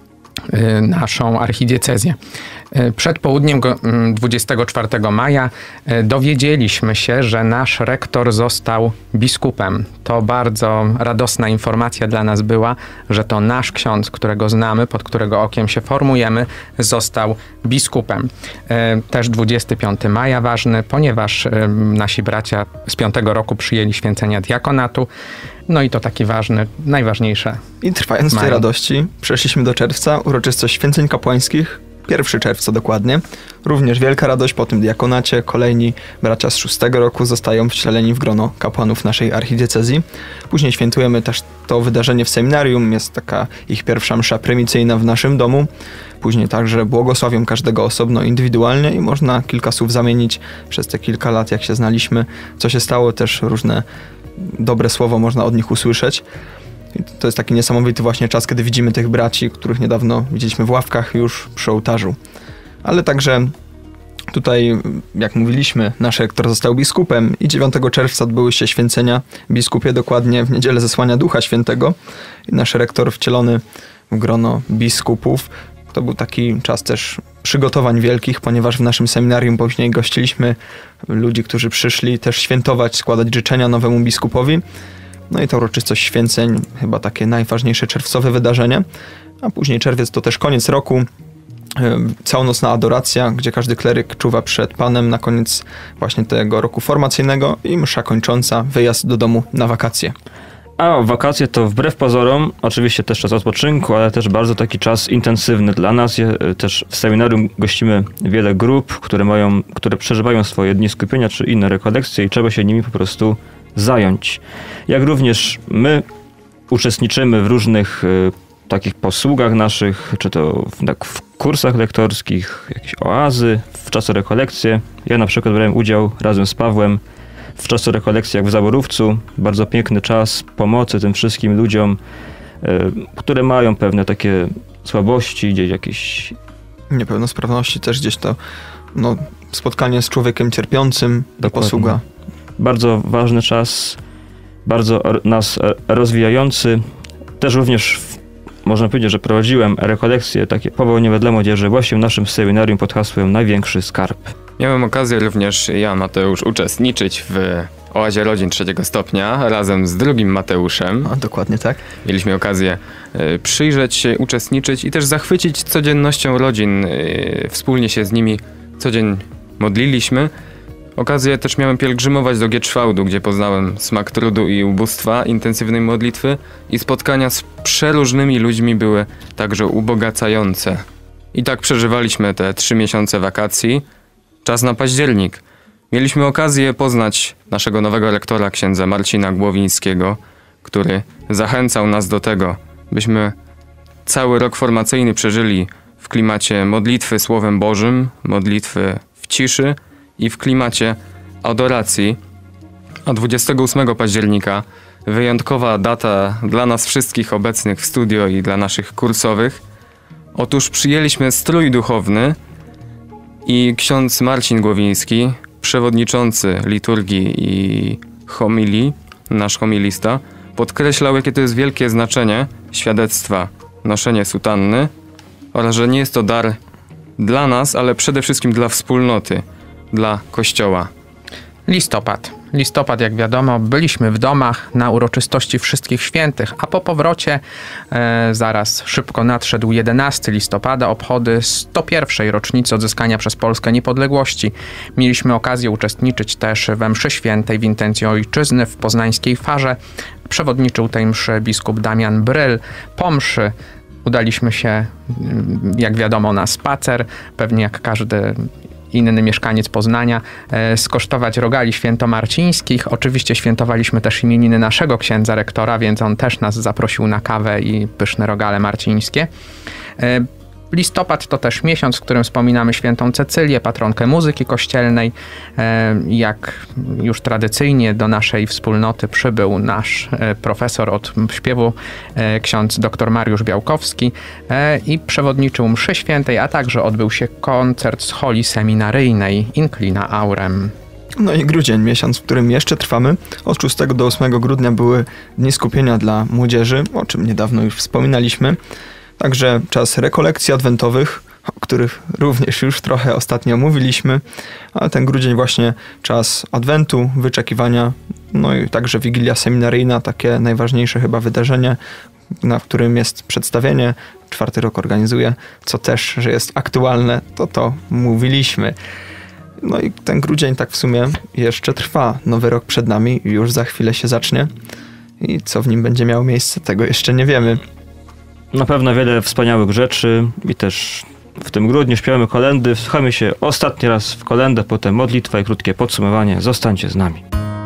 Speaker 3: naszą archidiecezję. Przed południem dwudziestego czwartego maja dowiedzieliśmy się, że nasz rektor został biskupem. To bardzo radosna informacja dla nas była, że to nasz ksiądz, którego znamy, pod którego okiem się formujemy, został biskupem. Też dwudziestego piątego maja ważny, ponieważ nasi bracia z piątego roku przyjęli święcenia diakonatu. No i to taki ważny, najważniejsze.
Speaker 4: I trwając w tej radości, przeszliśmy do czerwca, uroczystość święceń kapłańskich, pierwszego czerwca dokładnie. Również wielka radość po tym diakonacie. Kolejni bracia z szóstego roku zostają wcieleni w grono kapłanów naszej archidiecezji. Później świętujemy też to wydarzenie w seminarium. Jest taka ich pierwsza msza prymicyjna w naszym domu. Później także błogosławią każdego osobno, indywidualnie i można kilka słów zamienić przez te kilka lat, jak się znaliśmy. Co się stało, też różne dobre słowo można od nich usłyszeć. I to jest taki niesamowity właśnie czas, kiedy widzimy tych braci, których niedawno widzieliśmy w ławkach już przy ołtarzu. Ale także tutaj, jak mówiliśmy, nasz rektor został biskupem i dziewiątego czerwca odbyły się święcenia biskupie, dokładnie w niedzielę Zesłania Ducha Świętego. I nasz rektor wcielony w grono biskupów. To był taki czas też przygotowań wielkich, ponieważ w naszym seminarium później gościliśmy ludzi, którzy przyszli też świętować, składać życzenia nowemu biskupowi. No i ta uroczystość święceń, chyba takie najważniejsze czerwcowe wydarzenie. A później czerwiec to też koniec roku, całonocna adoracja, gdzie każdy kleryk czuwa przed Panem na koniec właśnie tego roku formacyjnego i msza kończąca, wyjazd do domu na wakacje.
Speaker 2: A wakacje to wbrew pozorom, oczywiście też czas odpoczynku, ale też bardzo taki czas intensywny dla nas. Też w seminarium gościmy wiele grup, które mają, które przeżywają swoje dni skupienia czy inne rekolekcje i trzeba się nimi po prostu zająć. Jak również my uczestniczymy w różnych y, takich posługach naszych, czy to w, tak, w kursach lektorskich, jakieś oazy, w czasorekolekcje. Ja na przykład brałem udział razem z Pawłem w czasorekolekcjach w Zaborówcu. Bardzo piękny czas pomocy tym wszystkim ludziom, y, które mają pewne takie słabości, gdzieś jakieś
Speaker 4: niepełnosprawności, też gdzieś to no, spotkanie z człowiekiem cierpiącym, do posługa.
Speaker 2: Bardzo ważny czas, bardzo nas rozwijający. Też również w, można powiedzieć, że prowadziłem rekolekcje takie powołaniowe dla młodzieży właśnie w naszym seminarium pod hasłem Największy Skarb.
Speaker 5: Miałem okazję również ja, Mateusz, uczestniczyć w Oazie Rodzin trzeciego stopnia razem z drugim Mateuszem.
Speaker 4: A, dokładnie tak.
Speaker 5: Mieliśmy okazję y, przyjrzeć się, uczestniczyć i też zachwycić codziennością rodzin. Y, wspólnie się z nimi co dzień modliliśmy. Okazję też miałem pielgrzymować do Gietrzwałdu, gdzie poznałem smak trudu i ubóstwa, intensywnej modlitwy i spotkania z przeróżnymi ludźmi były także ubogacające. I tak przeżywaliśmy te trzy miesiące wakacji. Czas na październik. Mieliśmy okazję poznać naszego nowego rektora, księdza Marcina Głowińskiego, który zachęcał nas do tego, byśmy cały rok formacyjny przeżyli w klimacie modlitwy Słowem Bożym, modlitwy w ciszy i w klimacie adoracji. A dwudziestego ósmego października wyjątkowa data dla nas wszystkich obecnych w studio i dla naszych kursowych. Otóż przyjęliśmy strój duchowny i ksiądz Marcin Głowiński przewodniczący liturgii i homilii, nasz homilista, podkreślał, jakie to jest wielkie znaczenie świadectwa, noszenie sutanny oraz, że nie jest to dar dla nas, ale przede wszystkim dla wspólnoty, dla Kościoła.
Speaker 3: Listopad. Listopad, jak wiadomo, byliśmy w domach na uroczystości Wszystkich Świętych, a po powrocie e, zaraz szybko nadszedł jedenastego listopada, obchody sto pierwszej rocznicy odzyskania przez Polskę niepodległości. Mieliśmy okazję uczestniczyć też we mszy świętej w intencji ojczyzny w poznańskiej Farze. Przewodniczył tej mszy biskup Damian Bryl. Po mszy udaliśmy się, jak wiadomo, na spacer, pewnie jak każdy inny mieszkaniec Poznania, e, skosztować rogali świętomarcińskich. Oczywiście świętowaliśmy też imieniny naszego księdza rektora, więc on też nas zaprosił na kawę i pyszne rogale marcińskie. E, Listopad to też miesiąc, w którym wspominamy świętą Cecylię, patronkę muzyki kościelnej. E, jak już tradycyjnie do naszej wspólnoty przybył nasz e, profesor od śpiewu, e, ksiądz dr Mariusz Białkowski e, i przewodniczył mszy świętej, a także odbył się koncert z holi seminaryjnej Inclina Aurem.
Speaker 4: No i grudzień, miesiąc, w którym jeszcze trwamy. Od szóstego do ósmego grudnia były dni skupienia dla młodzieży, o czym niedawno już wspominaliśmy. Także czas rekolekcji adwentowych, o których również już trochę ostatnio mówiliśmy, ale ten grudzień właśnie czas adwentu, wyczekiwania, no i także Wigilia Seminaryjna, takie najważniejsze chyba wydarzenie, na którym jest przedstawienie, czwarty rok organizuje, co też, że jest aktualne, to to mówiliśmy. No i ten grudzień tak w sumie jeszcze trwa, nowy rok przed nami, już za chwilę się zacznie i co w nim będzie miało miejsce, tego jeszcze nie wiemy.
Speaker 2: Na pewno wiele wspaniałych rzeczy i też w tym grudniu śpiewamy kolędy. Wsłuchamy się ostatni raz w kolędę, potem modlitwa i krótkie podsumowanie. Zostańcie z nami.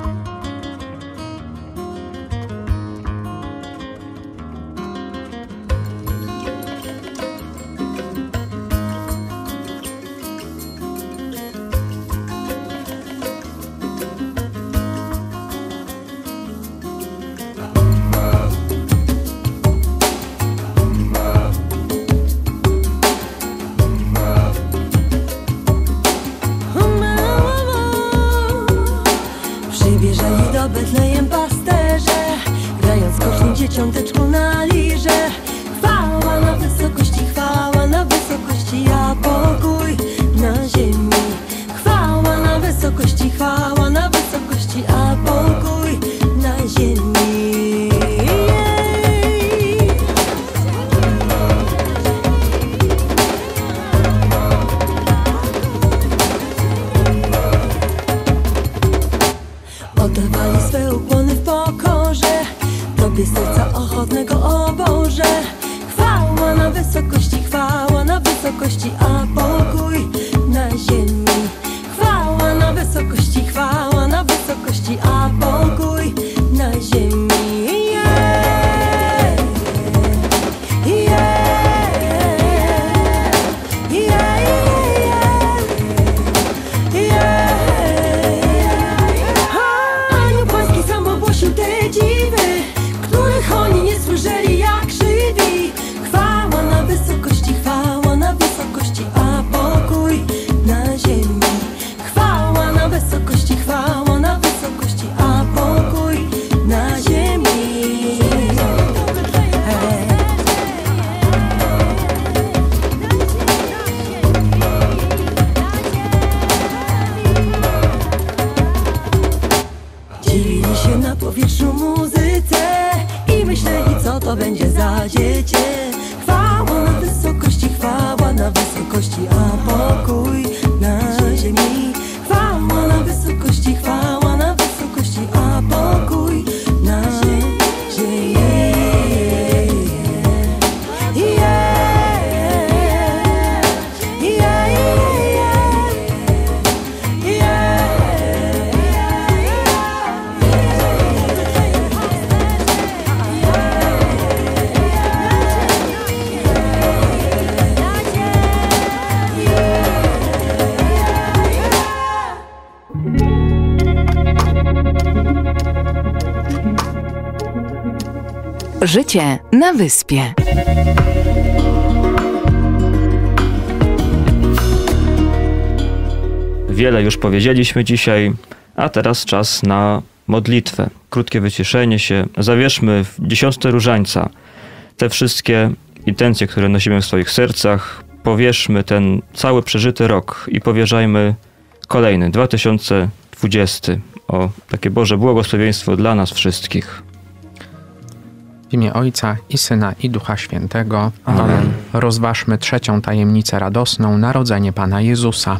Speaker 7: Przybierzeli do Betlejem pasterze, grając kosztem dzieciąteczku na lirze. Chwała na wysokości, chwała na wysokości, a pokój na ziemi. Chwała na wysokości, chwała na wysokości, a pokój na ziemi. Oddawali swe ukłony w pokorze Tobie serca ochotnego, o Boże. Chwała na wysokości, chwała na wysokości, a pokój na ziemi. Chwała na wysokości, chwała na wysokości, a pokój na ziemi. Yeah. Yeah. Yeah. Yeah. Yeah. Te dziwy, których oni nie słyszeli jak żywi. Chwała na wysokości, chwała na wysokości, a pokój na ziemi. Chwała na wysokości, chwała na wysokości, a pokój na ziemi. Dziwili się na powietrzu muzyce i myśleli, co to będzie za dziecię. Chwała na wysokości, chwała na wysokości, a pokój na ziemi. Chwała na wysokości, chwała na wysokości, a pokój na ziemi.
Speaker 1: Życie na wyspie.
Speaker 2: Wiele już powiedzieliśmy dzisiaj, a teraz czas na modlitwę. Krótkie wyciszenie się. Zawierzmy w dziesiątce różańca te wszystkie intencje, które nosimy w swoich sercach. Powierzmy ten cały przeżyty rok i powierzajmy kolejny, dwa tysiące dwudziesty. O takie Boże błogosławieństwo dla nas wszystkich.
Speaker 3: W imię Ojca i Syna i Ducha Świętego.
Speaker 2: Amen.
Speaker 3: Rozważmy trzecią tajemnicę radosną, narodzenie Pana Jezusa.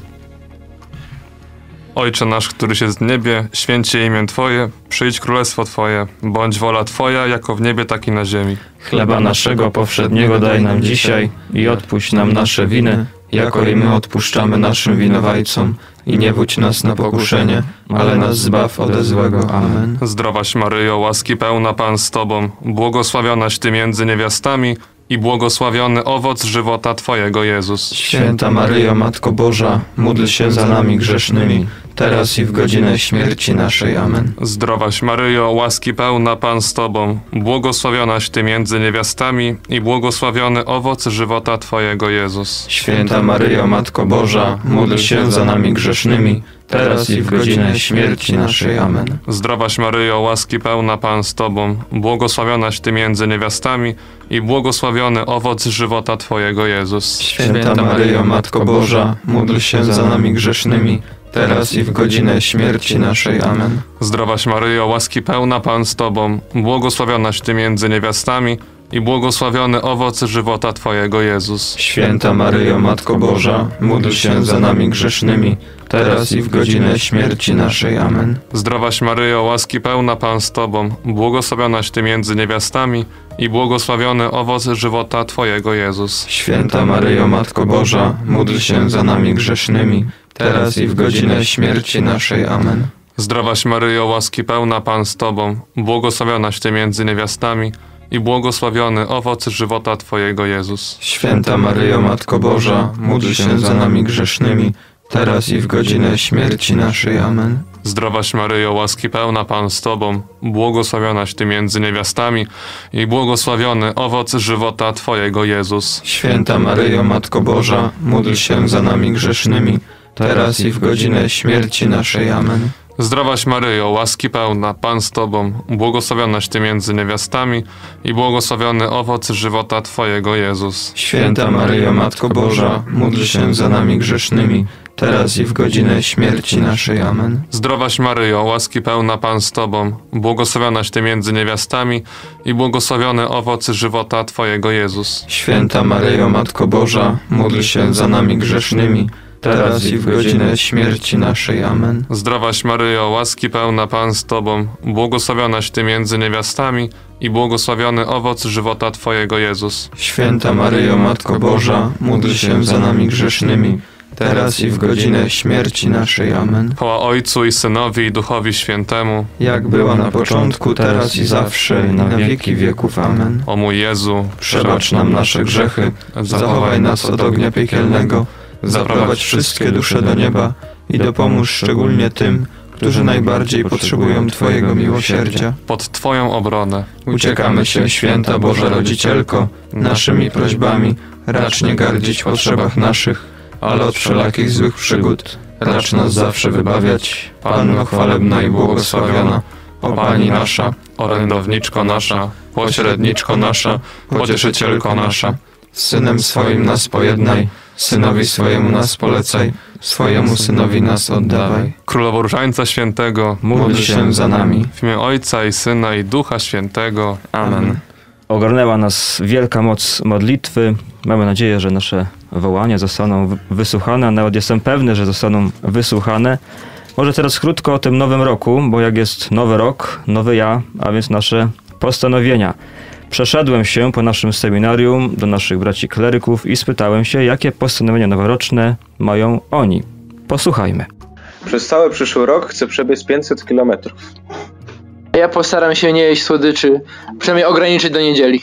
Speaker 6: Ojcze nasz, któryś jest w niebie, święć się imię Twoje, przyjdź królestwo Twoje, bądź wola Twoja, jako w niebie, tak i na ziemi.
Speaker 2: Chleba naszego powszedniego daj nam dzisiaj i odpuść nam nasze winy,
Speaker 4: jako i my odpuszczamy naszym winowajcom. I nie wódź nas na pokuszenie, ale nas zbaw ode złego. Amen.
Speaker 6: Zdrowaś Maryjo, łaski pełna Pan z Tobą, błogosławionaś Ty między niewiastami i błogosławiony owoc żywota Twojego, Jezus.
Speaker 4: Święta Maryjo, Matko Boża, módl się za nami grzesznymi, teraz i w godzinę śmierci naszej. Amen.
Speaker 6: Zdrowaś Maryjo, łaski pełna Pan z Tobą, błogosławionaś Ty między niewiastami i błogosławiony owoc żywota Twojego, Jezus.
Speaker 4: Święta Maryjo, Matko Boża, módl się za nami grzesznymi, teraz i w godzinę śmierci naszej. Amen.
Speaker 6: Zdrowaś Maryjo, łaski pełna Pan z Tobą, błogosławionaś Ty między niewiastami i błogosławiony owoc żywota Twojego, Jezus.
Speaker 4: Święta Maryjo, Matko Boża, módl się za nami grzesznymi, teraz i w godzinę śmierci naszej. Amen.
Speaker 6: Zdrowaś Maryjo, łaski pełna Pan z Tobą, błogosławionaś Ty między niewiastami i błogosławiony owoc żywota Twojego, Jezus.
Speaker 4: Święta Maryjo, Matko Boża, módl się za nami grzesznymi, teraz i w godzinę śmierci naszej. Amen.
Speaker 6: Zdrowaś Maryjo, łaski pełna Pan z Tobą, błogosławionaś Ty między niewiastami i błogosławiony owoc żywota Twojego, Jezus.
Speaker 4: Święta Maryjo, Matko Boża, módl się za nami grzesznymi, teraz i w godzinę śmierci naszej. Amen.
Speaker 6: Zdrowaś Maryjo, łaski pełna Pan z Tobą, błogosławionaś Ty między niewiastami i błogosławiony owoc żywota Twojego, Jezus.
Speaker 4: Święta Maryjo, Matko Boża, módl się za nami grzesznymi, teraz i w godzinę śmierci naszej. Amen.
Speaker 6: Zdrowaś Maryjo, łaski pełna Pan z Tobą, błogosławionaś Ty między niewiastami i błogosławiony owoc żywota Twojego, Jezus.
Speaker 4: Święta Maryjo, Matko Boża, módl się za nami grzesznymi, teraz i w godzinę śmierci naszej. Amen.
Speaker 6: Zdrowaś Maryjo, łaski pełna, Pan z Tobą, błogosławionaś Ty między niewiastami i błogosławiony owoc żywota Twojego, Jezus.
Speaker 4: Święta Maryjo, Matko Boża, módl się za nami grzesznymi, teraz i w godzinę śmierci naszej. Amen.
Speaker 6: Zdrowaś Maryjo, łaski pełna, Pan z Tobą, błogosławionaś Ty między niewiastami i błogosławiony owoc żywota Twojego, Jezus.
Speaker 4: Święta Maryjo, Matko Boża, módl się za nami grzesznymi, teraz i w godzinę śmierci naszej. Amen.
Speaker 6: Zdrowaś Maryjo, łaski pełna, Pan z Tobą, błogosławionaś Ty między niewiastami i błogosławiony owoc żywota Twojego, Jezus.
Speaker 4: Święta Maryjo, Matko Boża, módl się za nami grzesznymi, teraz i w godzinę śmierci naszej. Amen.
Speaker 6: Chwała Ojcu i Synowi i Duchowi Świętemu,
Speaker 4: jak była na początku, teraz i zawsze, i na wieki wieków. Amen.
Speaker 6: O mój Jezu,
Speaker 4: przebacz nam nasze grzechy, zachowaj nas od ognia piekielnego, zaprowadź wszystkie dusze do nieba i dopomóż szczególnie tym, którzy najbardziej potrzebują Twojego miłosierdzia.
Speaker 6: Pod Twoją obronę
Speaker 4: uciekamy się, Święta Boża Rodzicielko, naszymi prośbami, racz nie gardzić w potrzebach naszych, ale od wszelakich złych przygód racz nas zawsze wybawiać. Panno chwalebna i błogosławiona, o Pani nasza,
Speaker 6: orędowniczko nasza, pośredniczko nasza, pocieszycielko nasza,
Speaker 4: z Synem swoim nas pojednaj, Synowi swojemu nas polecaj, swojemu Synowi nas oddawaj.
Speaker 6: Królowo Różańca Świętego,
Speaker 4: módl się za nami.
Speaker 6: W imię Ojca i Syna i Ducha Świętego. Amen.
Speaker 2: Ogarnęła nas wielka moc modlitwy. Mamy nadzieję, że nasze wołania zostaną wysłuchane, a nawet jestem pewny, że zostaną wysłuchane. Może teraz krótko o tym nowym roku, bo jak jest nowy rok, nowy ja, a więc nasze postanowienia. Przeszedłem się po naszym seminarium do naszych braci kleryków i spytałem się, jakie postanowienia noworoczne mają oni. Posłuchajmy.
Speaker 8: Przez cały przyszły rok chcę przebiec pięćset kilometrów.
Speaker 9: Ja postaram się nie jeść słodyczy, przynajmniej ograniczyć do niedzieli.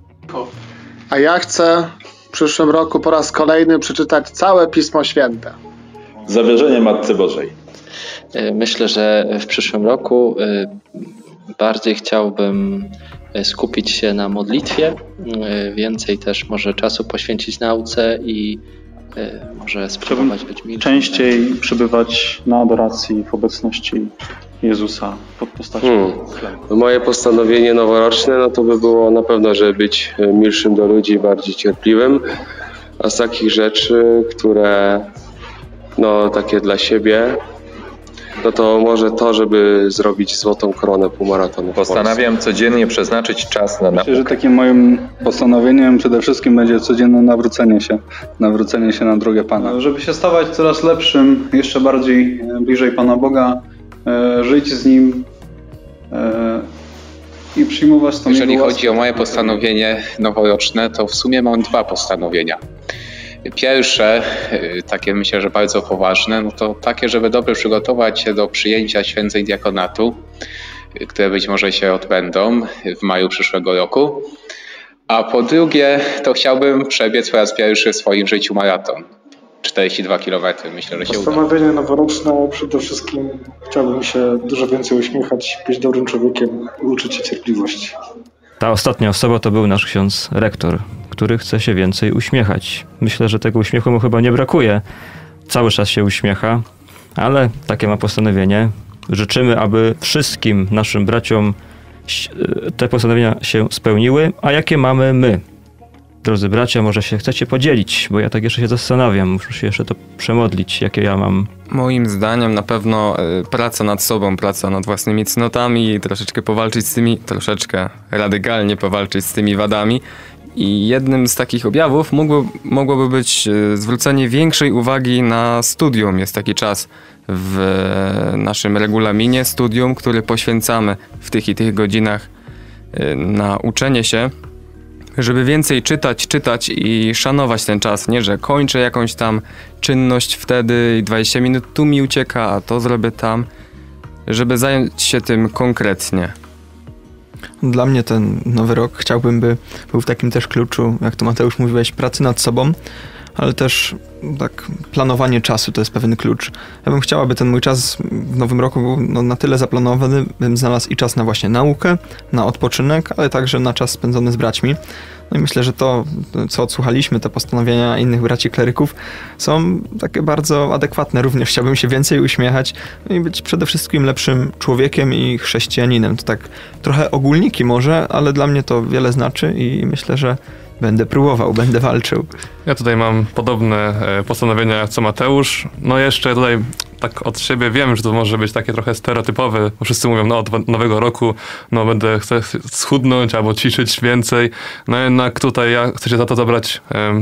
Speaker 10: A ja chcę w przyszłym roku po raz kolejny przeczytać całe Pismo Święte.
Speaker 11: Zawierzenie Matce Bożej.
Speaker 12: Myślę, że w przyszłym roku bardziej chciałbym skupić się na modlitwie, więcej też może czasu poświęcić nauce i może spróbować być milszy.
Speaker 13: Częściej przebywać na adoracji w obecności Jezusa pod postacią
Speaker 14: hmm.
Speaker 13: chleba.
Speaker 14: Moje postanowienie noworoczne no to by było na pewno, żeby być milszym do ludzi, bardziej cierpliwym. A z takich rzeczy, które no takie dla siebie, no to może to, żeby zrobić złotą koronę półmaratonu.
Speaker 15: Postanawiam codziennie przeznaczyć czas na naukę.
Speaker 13: Myślę, że takim moim postanowieniem przede wszystkim będzie codzienne nawrócenie się, nawrócenie się na drogę Pana. Żeby się stawać coraz lepszym, jeszcze bardziej bliżej Pana Boga, e, żyć z Nim e, i przyjmować tą
Speaker 16: Jeżeli
Speaker 13: Jego
Speaker 16: chodzi o moje postanowienie noworoczne, to w sumie mam dwa postanowienia. Pierwsze, takie myślę, że bardzo poważne, no to takie, żeby dobrze przygotować się do przyjęcia święceń diakonatu, które być może się odbędą w maju przyszłego roku. A po drugie, to chciałbym przebiec po raz pierwszy w swoim życiu maraton. czterdzieści dwa kilometry, myślę, że się uda.
Speaker 13: Postanowienie noworoczne, przede wszystkim chciałbym się dużo więcej uśmiechać, być dobrym człowiekiem, uczyć się cierpliwości.
Speaker 2: Ta ostatnia osoba to był nasz ksiądz rektor, który chce się więcej uśmiechać. Myślę, że tego uśmiechu mu chyba nie brakuje. Cały czas się uśmiecha, ale takie ma postanowienie. Życzymy, aby wszystkim naszym braciom te postanowienia się spełniły. A jakie mamy my? Drodzy bracia, może się chcecie podzielić, bo ja tak jeszcze się zastanawiam. Muszę się jeszcze to przemodlić, jakie ja mam.
Speaker 5: Moim zdaniem na pewno y, praca nad sobą, praca nad własnymi cnotami i troszeczkę powalczyć z tymi, troszeczkę radykalnie powalczyć z tymi wadami. I jednym z takich objawów mógłby, mogłoby być y, zwrócenie większej uwagi na studium. Jest taki czas w y, naszym regulaminie studium, który poświęcamy w tych i tych godzinach y, na uczenie się, żeby więcej czytać, czytać i szanować ten czas. Nie, że kończę jakąś tam czynność wtedy i dwadzieścia minut tu mi ucieka, a to zrobię tam, żeby zająć się tym konkretnie.
Speaker 4: Dla mnie ten nowy rok chciałbym, by był w takim też kluczu, jak to Mateusz mówiłeś, pracy nad sobą, ale też tak planowanie czasu to jest pewien klucz. Ja bym chciał, aby ten mój czas w nowym roku był no, na tyle zaplanowany, bym znalazł i czas na właśnie naukę, na odpoczynek, ale także na czas spędzony z braćmi. No i myślę, że to, co odsłuchaliśmy, te postanowienia innych braci kleryków są takie bardzo adekwatne. Również chciałbym się więcej uśmiechać i być przede wszystkim lepszym człowiekiem i chrześcijaninem. To tak trochę ogólniki może, ale dla mnie to wiele znaczy i myślę, że będę próbował, będę walczył.
Speaker 6: Ja tutaj mam podobne postanowienia co Mateusz. No jeszcze tutaj tak od siebie wiem, że to może być takie trochę stereotypowe, bo wszyscy mówią, no od nowego roku no będę chcę schudnąć albo ćwiczyć więcej. No jednak tutaj ja chcę się za to zabrać... Um,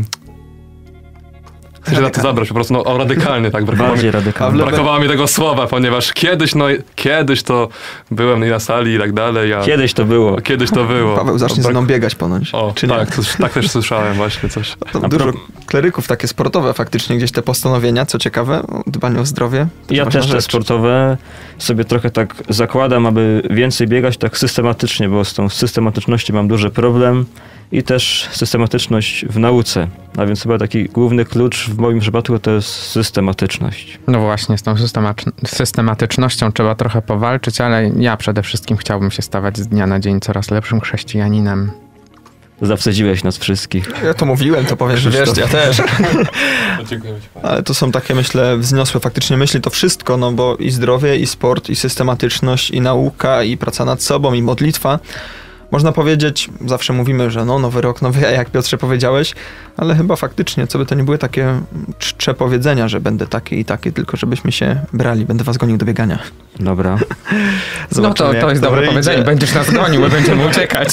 Speaker 6: Chcę się za to zabrać po prostu no, o, radykalnie, tak? Brakowało, mi,
Speaker 2: radykalnie.
Speaker 6: brakowało mi tego słowa, ponieważ kiedyś, no kiedyś to byłem na sali i tak dalej. A
Speaker 2: kiedyś to było.
Speaker 6: Kiedyś to było.
Speaker 4: Paweł zacznie Brak... ze mną biegać ponoć.
Speaker 6: O,
Speaker 4: czy
Speaker 6: tak,
Speaker 4: nie?
Speaker 6: tak też słyszałem właśnie coś.
Speaker 4: To dużo kleryków takie sportowe faktycznie, gdzieś te postanowienia, co ciekawe, dbanie o zdrowie.
Speaker 2: Ja też te sportowe sobie trochę tak zakładam, aby więcej biegać tak systematycznie, bo z tą systematycznością mam duży problem i też systematyczność w nauce. A więc chyba taki główny klucz w moim przypadku to jest systematyczność.
Speaker 3: No właśnie, z tą systematycznością trzeba trochę powalczyć, ale ja przede wszystkim chciałbym się stawać z dnia na dzień coraz lepszym chrześcijaninem.
Speaker 2: Zawstydziłeś nas wszystkich.
Speaker 4: Ja to mówiłem, to powiem, że wiesz, ja też.
Speaker 6: Dziękuję ci.
Speaker 4: Ale to są takie, myślę, wzniosłe faktycznie myśli, to wszystko, no bo i zdrowie, i sport, i systematyczność, i nauka, i praca nad sobą, i modlitwa. Można powiedzieć, zawsze mówimy, że no nowy rok, nowy ja, jak Piotrze powiedziałeś, ale chyba faktycznie, co by to nie były takie czcze powiedzenia, że będę taki i taki, tylko żebyśmy się brali, będę was gonił do biegania.
Speaker 2: Dobra.
Speaker 3: No to, to jest dobre powiedzenie, będziesz nas gonił, my będziemy uciekać.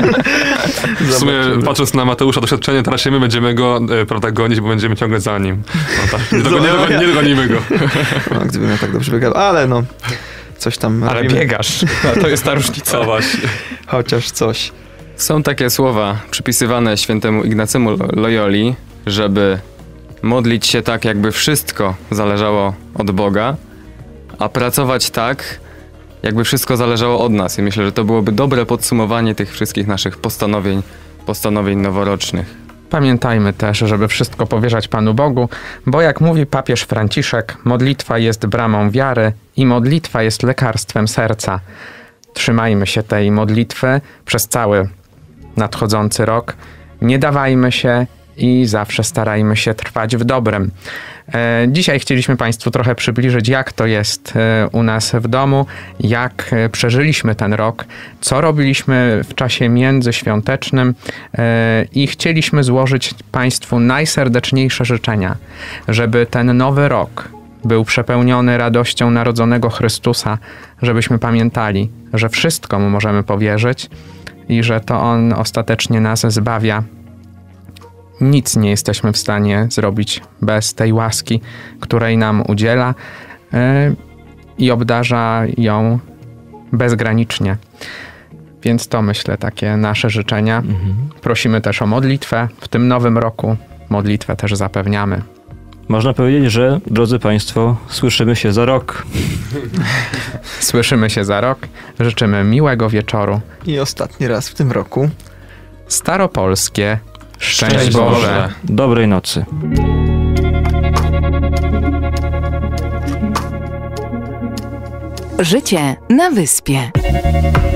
Speaker 6: W sumie patrząc na Mateusza doświadczenie, teraz się my będziemy go prawda, gonić, bo będziemy ciągle za nim. No, tak, nie, dogoni, nie, nie dogonimy go.
Speaker 4: No, gdybym ja tak dobrze biegał, ale no... Coś tam
Speaker 3: Ale
Speaker 4: robimy.
Speaker 3: biegasz, no, to jest ta różnica.
Speaker 6: O właśnie.
Speaker 4: Chociaż coś.
Speaker 5: Są takie słowa przypisywane świętemu Ignacemu Loyoli, żeby modlić się tak, jakby wszystko zależało od Boga, a pracować tak, jakby wszystko zależało od nas. I myślę, że to byłoby dobre podsumowanie tych wszystkich naszych postanowień, postanowień noworocznych.
Speaker 3: Pamiętajmy też, żeby wszystko powierzać Panu Bogu, bo jak mówi papież Franciszek, modlitwa jest bramą wiary i modlitwa jest lekarstwem serca. Trzymajmy się tej modlitwy przez cały nadchodzący rok. Nie dawajmy się, i zawsze starajmy się trwać w dobrem. Dzisiaj chcieliśmy Państwu trochę przybliżyć, jak to jest u nas w domu, jak przeżyliśmy ten rok, co robiliśmy w czasie międzyświątecznym i chcieliśmy złożyć Państwu najserdeczniejsze życzenia, żeby ten nowy rok był przepełniony radością narodzonego Chrystusa, żebyśmy pamiętali, że wszystko Mu możemy powierzyć i że to On ostatecznie nas zbawia. Nic nie jesteśmy w stanie zrobić bez tej łaski, której nam udziela yy, i obdarza ją bezgranicznie. Więc to, myślę, takie nasze życzenia. Mhm. Prosimy też o modlitwę w tym nowym roku. Modlitwę też zapewniamy.
Speaker 2: Można powiedzieć, że, drodzy Państwo, słyszymy się za rok.
Speaker 3: Słyszymy się za rok. Życzymy miłego wieczoru.
Speaker 4: I ostatni raz w tym roku.
Speaker 3: Staropolskie Szczęść,
Speaker 2: Szczęść
Speaker 3: Boże.
Speaker 2: Boże. Dobrej nocy.
Speaker 1: Życie na wyspie.